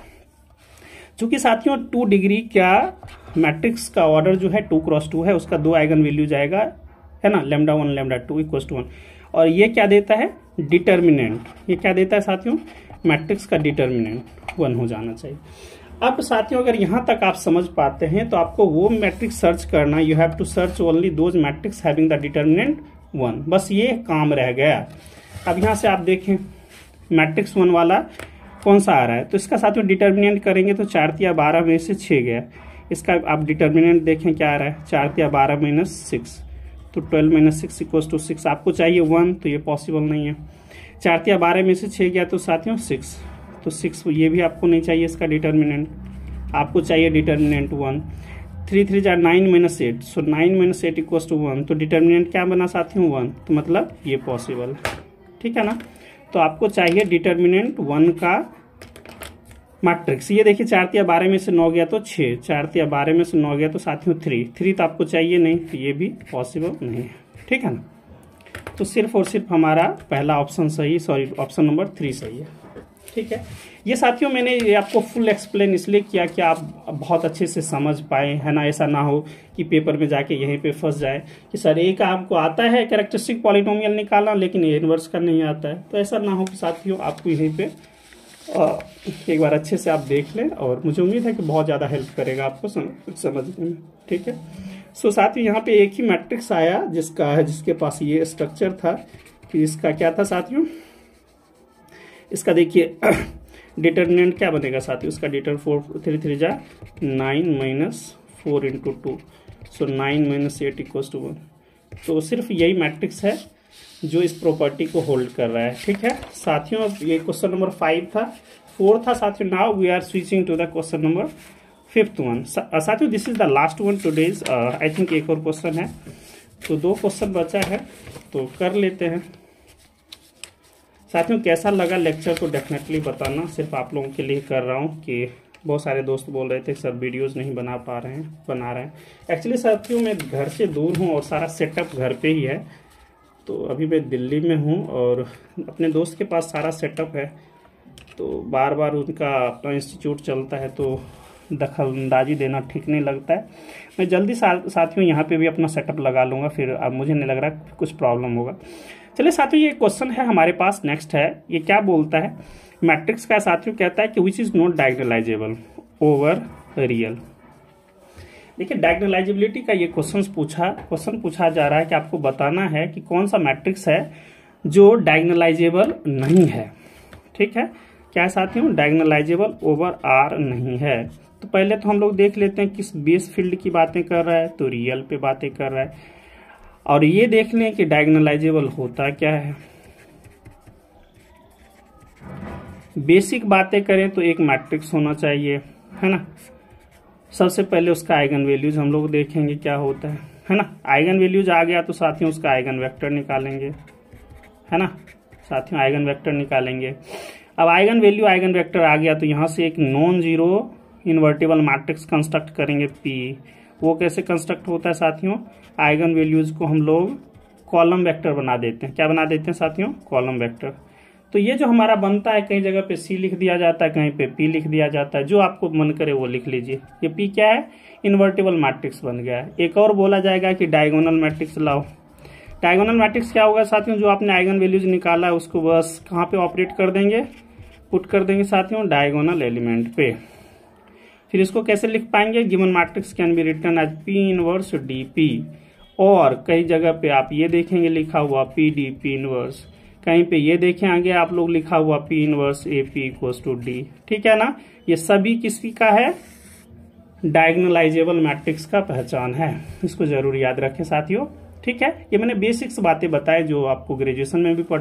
चूंकि साथियों 2 डिग्री का मैट्रिक्स का ऑर्डर जो है 2 क्रॉस 2 है, उसका 2 आइगन वैल्यू जाएगा, है ना, लैम्डा 1 लैम्डा 2 इक्वल टू 1। और ये क्या देता है, डिटर्मिनेंट, ये क्या देता है साथियों, मैट्रिक्स का डिटर्मिनेंट 1 हो जाना चाहिए। अब साथियों अगर यहां तक आप समझ पाते हैं तो आपको वो मैट्रिक्स सर्च करना, you have to search only those matrix having the determinant 1, बस ये काम रह गया। अब यहां से आप देखें मैट्रिक्स 1 वाला कौन सा आ रहा है, तो इसका साथियों डिटर्मिनेंट करेंगे तो 4 तिया 12 में से 6 गया। इसका आप डिटर्मिनेंट देखें क्या आ रहा है, 4 तिया 12 माइनस 6, तो 12 माइनस 6 इक्वल्स टू 6। आपको चाहिए 1, तो ये पॉसिबल नहीं है। 4 तिया 12 में से 6 गया तो साथियों 6, तो 6 ये भी आपको नहीं चाहिए इसका डिटर्मिनेंट, आपको चाहिए डिटर्मिनेंट 1। 3 3 जा 9 minus 8, so 9 minus 8 equals to 1, तो डिटर्मिनेंट क्या बना साथियों 1, तो मतलब ये पॉसिबल है, ठीक है ना। तो आपको चाहिए डिटर्मिनेंट 1 का मैट्रिक्स। ये देखिए 4 तिया 12 में से 9 गया तो 6, 4 तिया 12 में से 9 गया तो साथियों 3 तो आपको चाहिए नहीं, तो ये भी पॉसिबल नहीं है, ठीक है ना। तो सिर्फ और सिर्फ हमारा पहला ऑप्शन सही, सॉरी ऑप्शन नंबर 3 सही है, ठीक है। ये साथियों मैंने ये आपको फुल एक्सप्लेन इसलिए किया कि आप बहुत अच्छे से समझ पाए, है ना। ऐसा ना हो कि पेपर में जाके यहीं पे फंस जाए कि सर एक आपको आता है कैरेक्टरिस्टिक पॉलिनोमियल निकालना लेकिन ये इनवर्स का नहीं आता है, तो ऐसा ना हो कि साथियों आपको यहीं पे एक बार अच्छे से आप देख लें, और मुझे उम्मीद है कि बहुत ज़्यादा हेल्प करेगा आपको समझने में, ठीक है। सो साथियों यहाँ पे एक ही मैट्रिक्स आया जिसके पास ये स्ट्रक्चर था कि इसका क्या था साथियों, इसका देखिए डिटर्मिनेंट क्या बनेगा साथियों, उसका डिटर 4 3 3 जा 9 minus 4 into 2, so 9 minus 8 equals to 1। तो सिर्फ यही मैट्रिक्स है जो इस प्रॉपर्टी को होल्ड कर रहा है। ठीक है साथियों, ये क्वेश्चन नंबर 4 था साथियों। Now we are switching to the question number 5th one. साथियों this is the last one today's, I think एक और क्वेश्चन है, तो 2 क्वेश्चन बचा है तो कर लेते हैं। साथियों कैसा लगा लेक्चर तो डेफिनेटली बताना, सिर्फ आप लोगों के लिए कर रहा हूँ कि बहुत सारे दोस्त बोल रहे थे सर वीडियोस नहीं बना रहे हैं। एक्चुअली साथियों मैं घर से दूर हूँ और सारा सेटअप घर पे ही है, तो अभी मैं दिल्ली में हूँ और अपने दोस्त के पास सारा सेटअप है, तो बार बार उनका अपना इंस्टीट्यूट चलता है तो दखलंदाजी देना ठीक नहीं लगता है। मैं जल्दी साथियों यहाँ पे भी अपना सेटअप लगा लूँगा, फिर अब मुझे नहीं लग रहा कुछ प्रॉब्लम होगा। चलिए साथियों ये क्वेश्चन है हमारे पास, नेक्स्ट है। ये क्या बोलता है, मैट्रिक्स का साथियों कहता है कि which is not diagonalizable over real. देखिए डायगोनलाइजेबिलिटी का ये क्वेश्चन पूछा जा रहा है कि आपको बताना है कि कौन सा मैट्रिक्स है जो डायगोनलाइजेबल नहीं है। ठीक है, क्या साथियों, डायगोनलाइजेबल ओवर आर नहीं है। तो पहले तो हम लोग देख लेते हैं किस बेस फील्ड की बातें कर रहा है, तो रियल पे बातें कर रहा है। और ये देख लें कि डायगोनलाइजेबल होता क्या है। बेसिक बातें करें तो एक मैट्रिक्स होना चाहिए, है ना। सबसे पहले उसका आइगन वैल्यूज हम लोग देखेंगे क्या होता है ना। आइगन वैल्यूज आ गया तो साथियों उसका आइगन वेक्टर निकालेंगे, है ना साथियों, आइगन वेक्टर निकालेंगे। अब आइगन वैल्यू आइगन वेक्टर आ गया तो यहाँ से एक non zero invertible matrix construct करेंगे पी। वो कैसे कंस्ट्रक्ट होता है साथियों, आइगन वैल्यूज को हम लोग कॉलम वेक्टर बना देते हैं। क्या बना देते हैं साथियों, कॉलम वेक्टर। तो ये जो हमारा बनता है, कई जगह पे सी लिख दिया जाता है, कहीं पे पी लिख दिया जाता है, जो आपको मन करे वो लिख लीजिए। ये पी क्या है, इन्वर्टेबल मैट्रिक्स बन गया है। एक और बोला जाएगा कि डायगोनल मैट्रिक्स लाओ। डायगोनल मैट्रिक्स क्या होगा साथियों, जो आपने आइगन वैल्यूज निकाला है उसको बस कहाँ पे ऑपरेट कर देंगे, पुट कर देंगे साथियों डायगोनल एलिमेंट पे। फिर इसको कैसे लिख पाएंगे, given matrix can be written as P inverse D P. और कई जगह पे आप ये देखेंगे लिखा हुआ पी डी पी इनवर्स, कहीं पे ये देखें आगे आप लोग लिखा हुआ P inverse A P equals to D. ठीक है ना, ये सभी किसकी का है, डायगोनलाइजेबल मैट्रिक्स का पहचान है। इसको जरूर याद रखें साथियों। ठीक है, ये मैंने बेसिक्स बातें बताए जो आपको ग्रेजुएशन में भी पढ़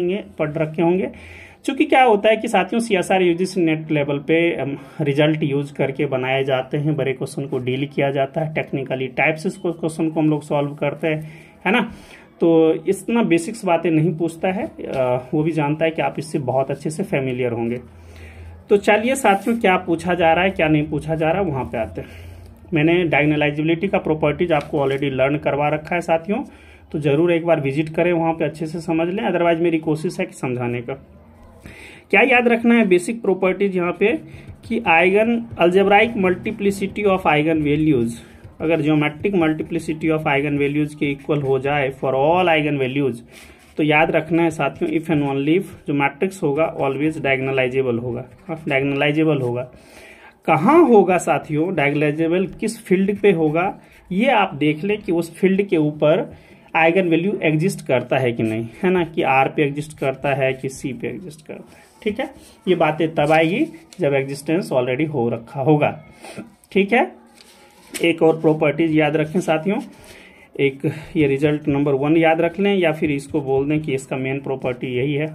रखे होंगे। चूंकि क्या होता है कि साथियों CSR UGC नेट लेवल पे रिजल्ट यूज करके बनाए जाते हैं, बड़े क्वेश्चन को डील किया जाता है, टेक्निकली टाइप्स इस क्वेश्चन को हम लोग सॉल्व करते हैं, है ना। तो इतना बेसिक्स बातें नहीं पूछता है, वो भी जानता है कि आप इससे बहुत अच्छे से फेमिलियर होंगे। तो चलिए साथियों क्या पूछा जा रहा है क्या नहीं पूछा जा रहा है वहां पे आते हैं। मैंने डायगोनलाइजेबिलिटी का प्रॉपर्टीज आपको ऑलरेडी लर्न करवा रखा है साथियों, तो जरूर एक बार विजिट करें वहां पे, अच्छे से समझ लें। अदरवाइज मेरी कोशिश है कि समझाने का। क्या याद रखना है बेसिक प्रॉपर्टीज यहाँ पे कि eigen algebraic multiplicity of eigen values अगर geometric multiplicity of eigen values के इक्वल हो जाए फॉर ऑल आइगन वैल्यूज, तो याद रखना है साथियों इफ एंड ओनली इफ जो मैट्रिक्स होगा ऑलवेज डायगोनलाइजेबल होगा। डायगोनलाइजेबल होगा कहाँ होगा साथियों, डायगोनलाइजेबल किस फील्ड पे होगा, ये आप देख लें कि उस फील्ड के ऊपर आइगन वैल्यू एग्जिस्ट करता है कि नहीं, है ना, कि आर पे एग्जिस्ट करता है कि सी पे एग्जिस्ट करता है। ठीक है, ये बातें तब आएगी जब एग्जिस्टेंस ऑलरेडी हो रखा होगा। ठीक है, एक और प्रॉपर्टीज याद रखें साथियों, एक ये रिजल्ट नंबर 1 याद रख लें या फिर इसको बोल दें कि इसका मेन प्रॉपर्टी यही है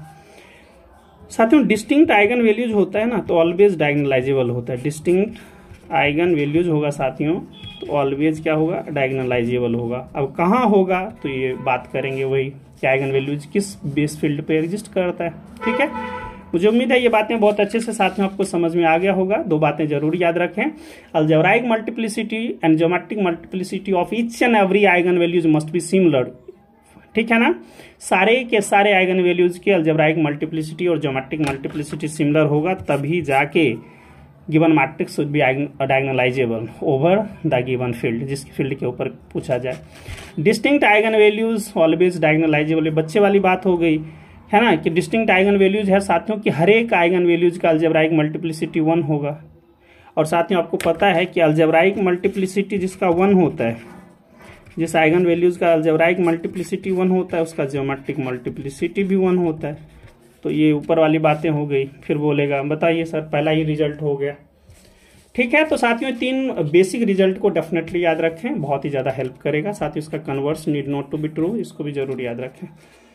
साथियों। डिस्टिंक्ट आइगन वैल्यूज होता है ना तो ऑलवेज डायगोनलाइजेबल होता है। डिस्टिंक्ट आइगन वैल्यूज होगा साथियों तो ऑलवेज क्या होगा, डायगोनलाइजेबल होगा। अब कहाँ होगा तो ये बात करेंगे वही कि आइगन वैल्यूज किस बेस फील्ड पे एग्जिस्ट करता है। ठीक है, मुझे उम्मीद है ये बातें बहुत अच्छे से साथियों आपको समझ में आ गया होगा। 2 बातें जरूर याद रखें, algebraic multiplicity and geometric multiplicity of each and every eigen values must be similar. ठीक है ना, सारे के सारे आइगन वैल्यूज की अलजेब्राइक मल्टीप्लिसिटी और ज्योमेट्रिक मल्टीप्लिसिटी सिमिलर होगा, तभी जाके given matrix should be diagonalizable over the given field, जिसकी फील्ड के ऊपर पूछा जाए। Distinct eigen values always diagonalizable, बच्चे वाली बात हो गई, है ना, कि डिस्टिंक्ट आइगन वैल्यूज है साथियों कि हर एक आइगन वैल्यूज का अलजेब्राइक मल्टीप्लिसिटी 1 होगा। और साथियों आपको पता है कि अलजेब्राइक मल्टीप्लिसिटी जिसका 1 होता है, जिस आइगन वैल्यूज का अलजेब्राइक मल्टीप्लिसिटी 1 होता है उसका ज्योमेट्रिक मल्टीप्लिसिटी भी 1 होता है। तो ये ऊपर वाली बातें हो गई। फिर बोलेगा बताइए सर पहला ही रिजल्ट हो गया। ठीक है, तो साथियों 3 बेसिक रिजल्ट को डेफिनेटली याद रखें, बहुत ही ज्यादा हेल्प करेगा। साथ ही उसका converse need not to be true, इसको भी जरूर याद रखें।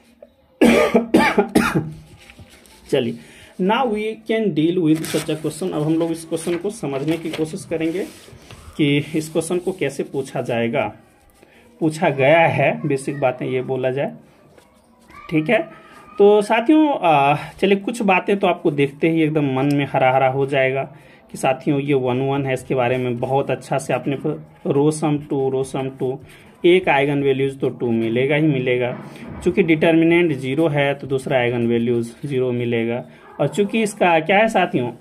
चलिए, now we can deal with such a question. अब हम लोग इस क्वेश्चन को समझने की कोशिश करेंगे कि इस क्वेश्चन को कैसे पूछा जाएगा, पूछा गया है, बेसिक बातें ये बोला जाए। ठीक है, तो साथियों चलिए कुछ बातें तो आपको देखते ही एकदम मन में हरा हरा हो जाएगा कि साथियों ये 1 है, इसके बारे में बहुत अच्छा से आपने रोसम टू एक आइगन वैल्यूज तो 2 मिलेगा ही मिलेगा। चूंकि डिटर्मिनेंट 0 है तो दूसरा आइगन वैल्यूज 0 मिलेगा। और चूंकि इसका क्या है साथियों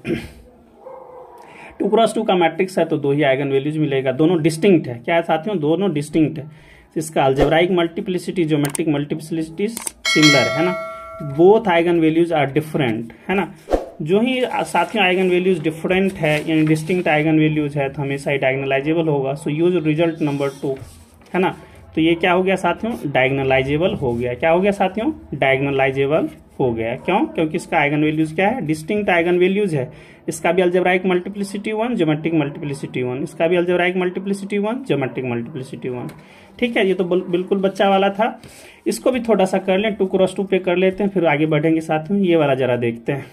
2x2 का मैट्रिक्स है तो 2 ही आइगन वैल्यूज मिलेगा। दोनों डिस्टिंक्ट है, क्या है साथियों, दोनों डिस्टिंक्ट है। इसका algebraic multiplicity geometric multiplicity similar है ना, both eigen values are different है ना। जो ही साथियों आइगन वैल्यूज डिफरेंट है यानी डिस्टिंक्ट आइगन वैल्यूज है तो हमेशा ही डायगोनलाइजेबल होगा। सो यूज रिजल्ट नंबर 2 है ना। तो ये क्या हो गया साथियों, डायगोनलाइजेबल हो गया। क्या हो गया साथियों, डायगोनलाइजेबल हो गया। क्यों, क्योंकि इसका आइगन वैल्यूज क्या है, डिस्टिंक्ट आइगन वैल्यूज है। इसका भी अलजेब्राइक मल्टीप्लिसिटी 1 ज्योमेट्रिक मल्टीप्लिसिटी 1, इसका भी अलजेब्राइक मल्टीप्लिसिटी 1 ज्योमेट्रिक मल्टीप्लिसिटी 1। ठीक है, ये तो बिल्कुल बच्चा वाला था। इसको भी थोड़ा सा कर लें, 2x2 पे कर लेते हैं, फिर आगे बढ़ेंगे। साथ में ये वाला जरा देखते हैं,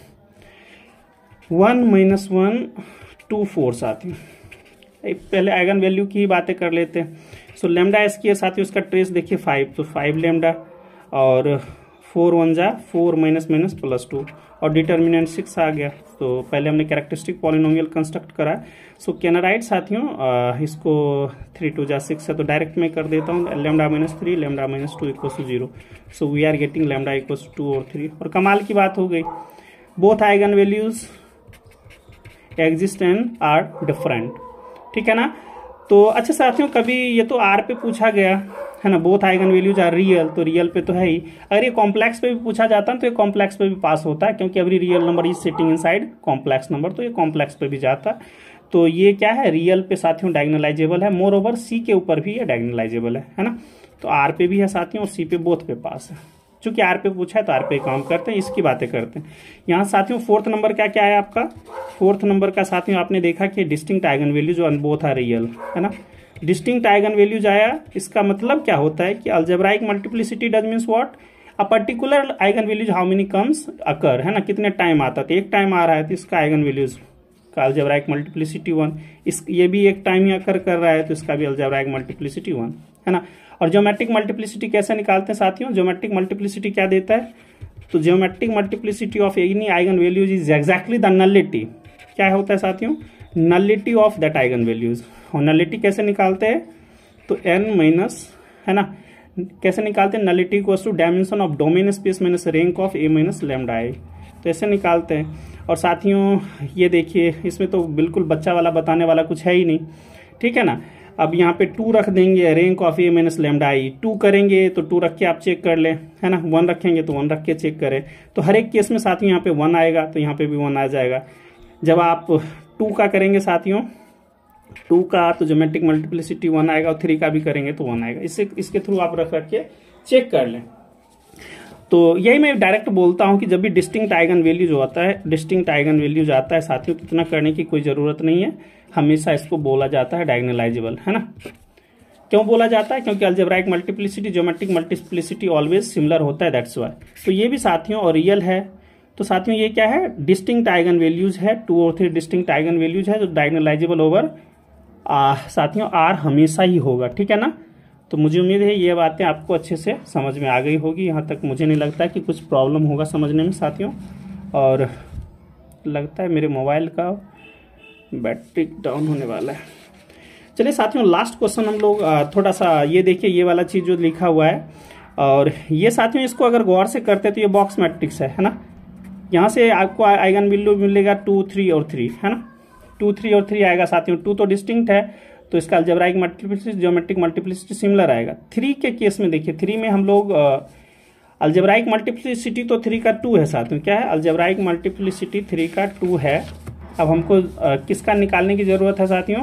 1 - 1 2 4 साथियों। पहले आइगन वैल्यू की ही बातें कर लेते हैं। सो लेमडा एस की साथियों उसका ट्रेस देखिए 5, तो 5 लेमडा और 4 1 जा 4 -+2 और डिटर्मिनेंट 6 आ गया। तो पहले हमने कैरेक्टरिस्टिक पॉलिनोमियल कंस्ट्रक्ट करा। सो कैन आई राइट साथियों इसको 3 2 जा 6 है तो डायरेक्ट में कर देता हूँ, lambda -3 lambda -2 = 0। So we are getting lambda = 2 और 3। और कमाल की बात हो गई, both eigen values exist and are different. ठीक है ना। तो अच्छा साथियों, कभी ये तो आर पे पूछा गया है ना, both eigen values are real, तो रियल पे तो है ही। अगर ये कॉम्प्लेक्स पे भी पूछा जाता है तो ये कॉम्प्लेक्स पे भी पास होता है, क्योंकि every real number is sitting inside complex number, तो ये कॉम्प्लेक्स पे भी जाता है। तो ये क्या है, रियल पे साथियों डायगोनलाइजेबल है। मोर ओवर सी के ऊपर भी ये डायगोनलाइजेबल है ना। तो आर पे भी है साथियों और सी पे, बोथ पे पास है। चूंकि आर पे पूछा है तो आर पे काम करते हैं, इसकी बातें करते हैं। यहाँ साथियों 4th नंबर क्या क्या है आपका, 4th नंबर का साथियों आपने देखा कि distinct eigen values on both are real है ना। डिस्टिंक्ट आइगन वैल्यूज आया, इसका मतलब क्या होता है कि algebraic multiplicity does means what, a particular eigen values how many comes occur है ना, कितने टाइम आता है। तो एक टाइम आ रहा है तो इसका आइगन वैल्यूज का अलजेब्राइक मल्टीप्लिसिटी 1, ये भी एक टाइम ही अकर कर रहा है तो इसका भी अलजेब्राइक मल्टीप्लिसिटी 1 है ना। और ज्योमेट्रिक मल्टीप्लिसिटी कैसे निकालते हैं साथियों, ज्योमेट्रिक मल्टीप्लिसिटी क्या देता है, तो geometric multiplicity of any eigen values is exactly the nullity. क्या होता है साथियों, nullity of that eigen values. और नलिटी कैसे निकालते हैं, तो n- है ना, कैसे निकालते हैं, nullity equals to dimension of domain space minus rank of a - λ। तो ऐसे निकालते हैं। और साथियों ये देखिए, इसमें तो बिल्कुल बच्चा वाला बताने वाला कुछ है ही नहीं। ठीक है ना। अब यहाँ पे 2 रख देंगे, रैंक ऑफ a - λ। 2 करेंगे तो 2 रख के आप चेक कर ले है ना, 1 रखेंगे तो 1 रख के चेक करें। तो हर एक केस में साथियों यहाँ पे 1 आएगा तो यहाँ पे भी 1 आ जाएगा। जब आप 2 का करेंगे साथियों, 2 का तो ज्योमेट्रिक मल्टीप्लिसिटी 1 आएगा, और 3 का भी करेंगे तो 1 आएगा। इसके थ्रू आप रख के चेक कर लें। तो यही मैं डायरेक्ट बोलता हूं कि जब भी डिस्टिंक्ट आइगन वैल्यूज होता है, डिस्टिंक्ट आइगन वैल्यूज आता है साथियों, तो इतना करने की कोई जरूरत नहीं है। हमेशा इसको बोला जाता है डायगोनलाइजेबल है ना। क्यों बोला जाता है, क्योंकि algebraic multiplicity geometric multiplicity always similar होता है, दैट्स व्हाई। तो ये भी साथियों और रियल है। तो साथियों ये क्या है, डिस्टिंक्ट आइगन वैल्यूज है, 2 और 3 डिस्टिंक्ट आइगन वैल्यूज है जो डायगोनलाइजेबल ओवर साथियों आर हमेशा ही होगा। ठीक है ना। तो मुझे उम्मीद है ये बातें आपको अच्छे से समझ में आ गई होगी। यहाँ तक मुझे नहीं लगता कि कुछ प्रॉब्लम होगा समझने में साथियों। और लगता है मेरे मोबाइल का बैटरी डाउन होने वाला है। चलिए साथियों, लास्ट क्वेश्चन हम लोग थोड़ा सा ये देखिए, ये वाला चीज जो लिखा हुआ है, और ये साथियों इसको अगर गौर से करते तो ये बॉक्स मैट्रिक्स है ना। यहाँ से आपको आइगन वैल्यू मिलेगा 2 3 और 3 है ना, 2 3 और 3 आएगा साथियों। 2 तो डिस्टिंक्ट है तो इसका algebraic multiplicity geometric multiplicity similar आएगा। 3 के केस में देखिए, 3 में हम लोग अलजेब्राइक मल्टीप्लिसिटी तो 3 का 2 है साथियों, क्या है, अलजेब्राइक मल्टीप्लिसिटी 3 का 2 है। अब हमको किसका निकालने की जरूरत है साथियों,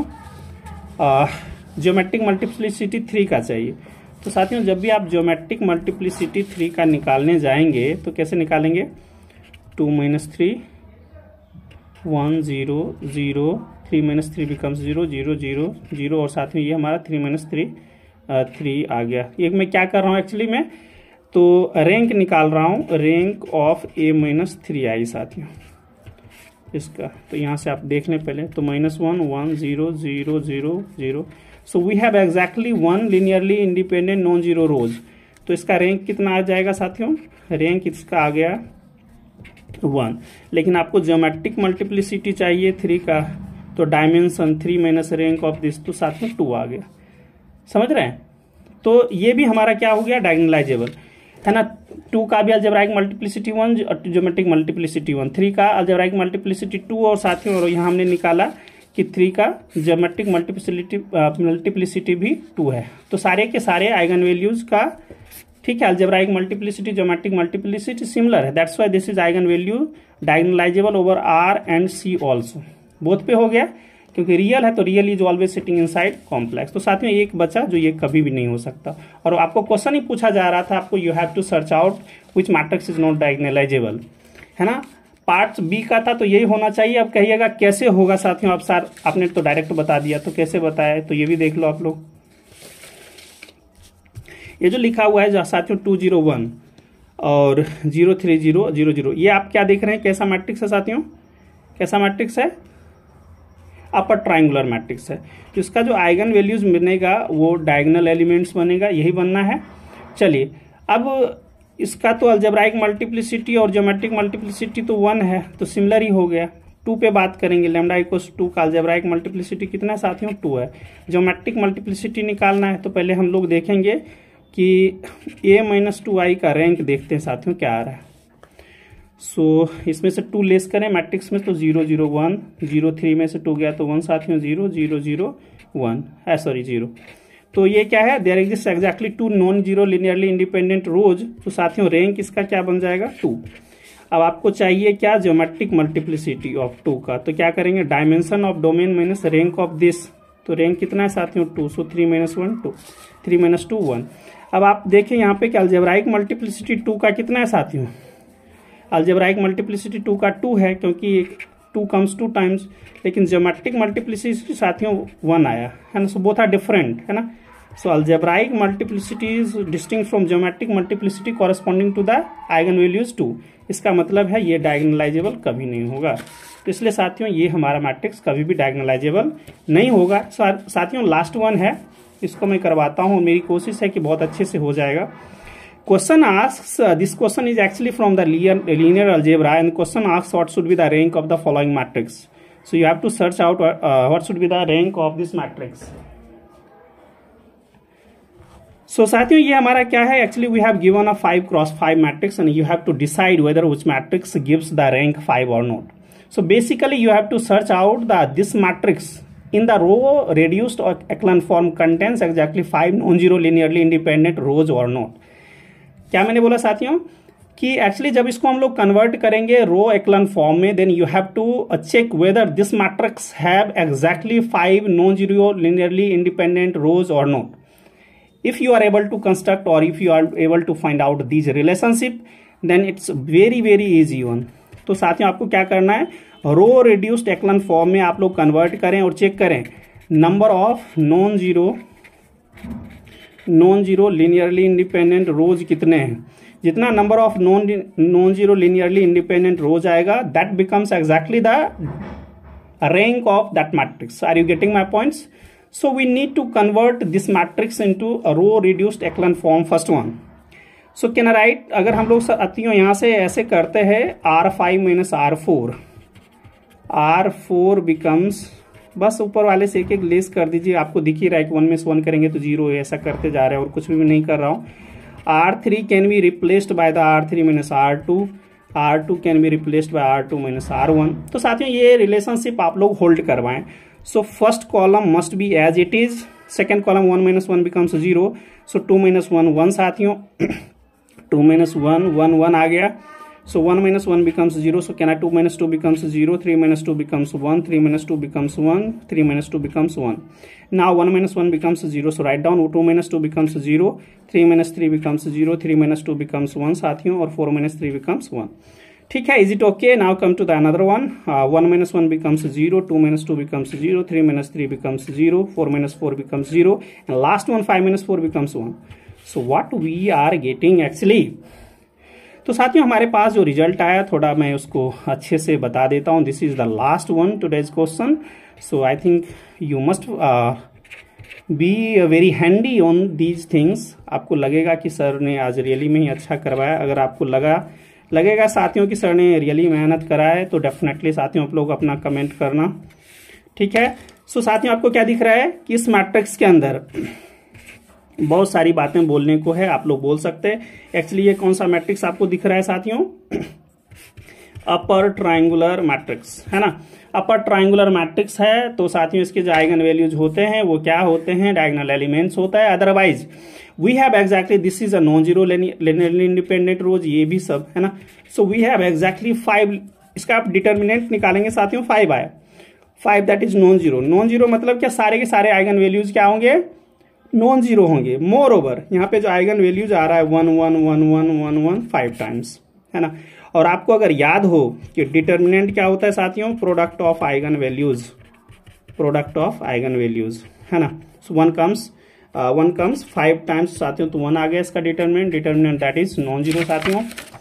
ज्योमेट्रिक मल्टीप्लिसिटी 3 का चाहिए। तो साथियों जब भी आप ज्योमेट्रिक मल्टीप्लिसिटी 3 का निकालने जाएंगे तो कैसे निकालेंगे, 2 माइनस 3 1 0 0, 3 माइनस 3 बिकम्स 0 0 0 0, और साथ में ये हमारा 3 माइनस 3 3 आ गया। ये मैं क्या कर रहा हूँ एक्चुअली में, तो रैंक निकाल रहा हूँ, rank of a minus 3i साथियों इसका। तो यहाँ से आप देख लें पहले, तो -1 1 0 0 0 0, so we have exactly 1 linearly independent non zero rows. तो इसका रैंक कितना आ जाएगा साथियों, रैंक इसका आ गया 1। लेकिन आपको ज्योमेट्रिक मल्टीप्लिसिटी चाहिए 3 का, तो dimension 3 minus rank of this, तो साथियों 2 आ गया। समझ रहे हैं? तो ये भी हमारा क्या हो गया, डायगोनलाइजेबल है ना। 2 का भी अलजेब्राइक मल्टीप्लिसिटी 1, ज्योमेट्रिक मल्टीप्लिसिटी 1, 3 का अलजेब्राइक मल्टीप्लिसिटी 2, और साथियों और यहाँ हमने निकाला कि 3 का ज्योमेट्रिक मल्टीप्लिसिटी भी 2 है। तो सारे के सारे आइगन वैल्यूज का, ठीक है, algebraic multiplicity geometric multiplicity similar है, that's why this is eigen value diagonalizable over R and C also. Both पे हो गया, क्योंकि रियल है तो real is always sitting inside complex. तो साथ में एक बचा जो ये कभी भी नहीं हो सकता। और आपको क्वेश्चन ही पूछा जा रहा था, आपको you have to search out which matrix is not diagonalizable, है ना। पार्ट बी का था तो यही होना चाहिए। अब कहिएगा कैसे होगा साथियों, अब सर आपने तो डायरेक्ट बता दिया, तो कैसे बताया, तो ये भी देख लो आप लोग। ये जो लिखा हुआ है साथियों 201 और 03000, ये आप क्या देख रहे हैं, कैसा मैट्रिक्स है साथियों, कैसा मैट्रिक्स है, अपर ट्राइंगुलर मैट्रिक्स है। तो इसका जो आइगन वैल्यूज बनेगा वो डायगोनल एलिमेंट्स बनेगा, यही बनना है। चलिए अब इसका तो अलजेब्राइक मल्टीप्लिसिटी और ज्योमेट्रिक मल्टीप्लिसिटी तो 1 है, तो सिमिलर ही हो गया। 2 पे बात करेंगे, लैम्डा इक्वल्स 2 का अलजेब्राइक मल्टीप्लिसिटी कितना है साथियों, 2 है। ज्योमेट्रिक मल्टीप्लिसिटी निकालना है, तो पहले हम लोग देखेंगे कि a माइनस 2i का रैंक देखते हैं साथियों क्या आ रहा है। सो इसमें से 2 लेस करें मैट्रिक्स में, तो 0 0 1, 0 3 में से 2 गया तो 1 साथियों, 0 0 0 1 है, सॉरी 0। तो ये क्या है, there exist exactly 2 non zero linearly independent rows. तो साथियों रैंक इसका क्या बन जाएगा, 2। अब आपको चाहिए क्या, ज्योमेट्रिक मल्टीप्लिसिटी ऑफ 2 का, तो क्या करेंगे, dimension of domain minus rank of this. तो रैंक कितना है साथियों, 2, सो 3 माइनस 1 2, 3 माइनस 2 1। अब आप देखें यहाँ पे कि अलजेब्राइक मल्टीप्लिसिटी 2 का कितना है साथियों, अलजेब्राइक मल्टीप्लिसिटी 2 का 2 है, क्योंकि 2 कम्स 2 टाइम्स। लेकिन ज्योमेट्रिक मल्टीप्लिसिटी साथियों 1 आया है ना, सो बोथ आर डिफरेंट, है ना। So algebraic multiplicity is distinct from geometric multiplicity corresponding to the eigen values 2। इसका मतलब है ये डायगोनलाइजेबल कभी नहीं होगा। तो इसलिए साथियों ये हमारा मैट्रिक्स कभी भी डायगोनलाइजेबल नहीं होगा। साथियों लास्ट वन है, इसको मैं करवाता हूँ, मेरी कोशिश है कि बहुत अच्छे से हो जाएगा। Question asks, this question is actually from the linear algebra, and question asks what should be the rank of the following matrix. So you have to search out what should be the rank of this matrix. So साथियों ये हमारा क्या है, actually we have given a 5 cross 5 matrix and you have to decide whether which matrix gives the rank 5 or not. So basically you have to search out this matrix in the row reduced echelon form contains exactly 5 non-zero linearly independent rows or not. क्या मैंने बोला साथियों कि actually जब इसको हम लोग convert करेंगे रो एक्लन फॉर्म में, then you have to check whether this matrix have exactly 5 non zero linearly independent rows और not. If you are able to construct or if you are able to find out these relationship, then it's very easy one. तो साथियों आपको क्या करना है, रो reduced echelon form में आप लोग कन्वर्ट करें और चेक करें number of non zero linearly independent rows कितने हैं. जितना number of non zero linearly independent rows आएगा that becomes exactly the rank of that matrix. Are you getting my points? So we need to convert this matrix into a row reduced echelon form, first one. So can I write, अगर हम लोग साथियों यहाँ से ऐसे करते हैं R5 minus R4, R4 becomes, बस ऊपर वाले से एक एक लेस कर दीजिए, आपको दिख ही रहा है कि 1 में से 1 करेंगे तो 0 है, ऐसा करते जा रहे हैं और कुछ भी नहीं कर रहा हूँ. R3 can be replaced by the R3 minus R2, R2 can be replaced by R2 minus R1. तो साथियों ये रिलेशनशिप आप लोग होल्ड करवाएं. So first column must be as it is, second column 1 minus 1 becomes 0, so 2 minus 1 1 साथियों, 2 minus 1 1 1 आ गया. So 1 minus 1 becomes 0. So can I 2 minus 2 becomes 0, 3 minus 2 becomes 1, 3 minus 2 becomes 1, 3 minus 2 becomes 1. Now 1 minus 1 becomes 0. So write down 2 minus 2 becomes 0, 3 minus 3 becomes 0, 3 minus 2 becomes 1 साथियों, और 4 minus 3 becomes 1. ठीक है, is it okay? Now come to the another one. 1 - 1 becomes 0, 2 - 2 becomes 0, 3 - 3 becomes 0, 4 - 4 becomes 0, and last one 5 - 4 becomes 1. So what we are getting actually? तो साथियों हमारे पास जो result आया थोड़ा मैं उसको अच्छे से बता देता हूं. This is the last one today's question. So I think you must be very handy on these things. आपको लगेगा कि सर ने आज रियली में ही अच्छा करवाया. अगर आपको लगेगा साथियों कि सर ने रियली मेहनत करा है तो डेफिनेटली साथियों आप लोग अपना कमेंट करना. ठीक है. सो साथियों आपको क्या दिख रहा है कि इस मैट्रिक्स के अंदर बहुत सारी बातें बोलने को है, आप लोग बोल सकते हैं. एक्चुअली ये कौन सा मैट्रिक्स आपको दिख रहा है साथियों? अपर ट्रायंगुलर मैट्रिक्स है ना. अपर ट्रायंगुलर मैट्रिक्स है तो साथियों इसके जो आइगन वैल्यूज होते हैं वो क्या होते हैं? डायगोनल एलिमेंट्स होता है. Otherwise we have exactly this is a non zero linearly independent rows, ये भी सब है ना. So we have exactly 5. इसका आप डिटर्मिनेंट निकालेंगे साथियों 5 आए. 5 that is non zero. Non zero मतलब क्या? सारे के सारे आइगन वैल्यूज क्या होंगे? नॉन जीरो होंगे. मोर ओवर यहाँ पे जो आइगन वैल्यूज आ रहा है 1 1 1 1 1 1 5 टाइम्स है ना. और आपको अगर याद हो कि डिटर्मिनेंट क्या होता है साथियों? Product of eigen values. Product of eigen values है ना. सो 1 कम्स 5 टाइम्स साथियों, तो 1 आ गया इसका determinant that is non zero साथियों.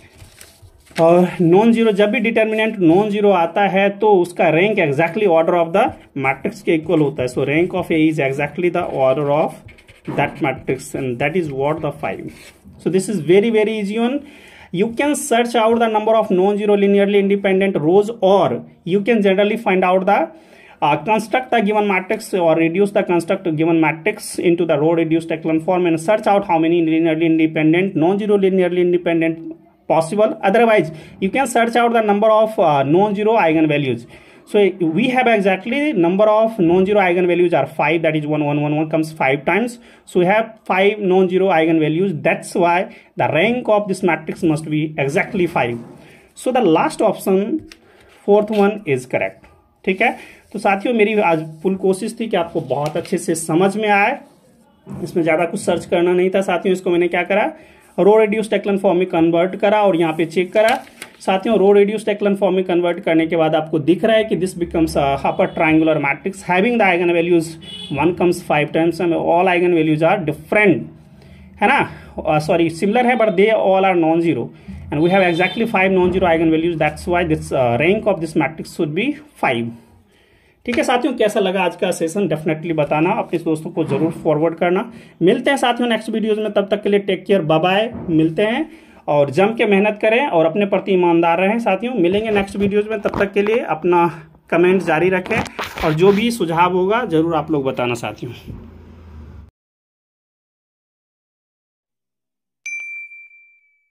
और नॉन जीरो, जब भी डिटर्मिनेंट नॉन जीरो आता है तो उसका rank exactly order of the matrix के इक्वल होता है. So rank of A is exactly the order of that matrix and that is what the 5. So this is very easy one. You can search out the number of non-zero linearly independent rows, or you can generally find out the construct the given matrix or reduce the construct given matrix into the row reduced echelon form and search out how many linearly independent non-zero linearly independent possible. Otherwise you can search out the number of non-zero eigenvalues. So we have exactly number of non-zero eigenvalues are 5, that is 1 1 1 1 comes 5 times. So we have 5 non-zero eigenvalues. That's why the rank of this matrix must be exactly 5. So the last option, fourth one is correct. ठीक है. तो साथियों मेरी आज full कोशिश थी कि आपको बहुत अच्छे से समझ में आए. इसमें ज्यादा कुछ सर्च करना नहीं था साथियों. इसको मैंने क्या करा? रो रिड्यूस्ड एक्लन फॉर्म में कन्वर्ट करा और यहाँ पे चेक करा साथियों. रो रिड्यूस्ड एक्लन फॉर्म में कन्वर्ट करने के बाद आपको दिख रहा है कि this becomes upper triangular matrix having the eigen values 1 comes 5 times and all eigen values are different है ना. सॉरी सिमिलर है but they all are non zero and we have exactly 5 non zero eigen values. That's why this rank of this matrix should be 5. ठीक है साथियों, कैसा लगा आज का सेशन डेफिनेटली बताना. अपने दोस्तों को जरूर फॉरवर्ड करना. मिलते हैं साथियों नेक्स्ट वीडियोज में. तब तक के लिए टेक केयर, बाय बाय. मिलते हैं और जम के मेहनत करें और अपने प्रति ईमानदार रहें साथियों. मिलेंगे नेक्स्ट वीडियोज में. तब तक के लिए अपना कमेंट जारी रखें और जो भी सुझाव होगा जरूर आप लोग बताना साथियों.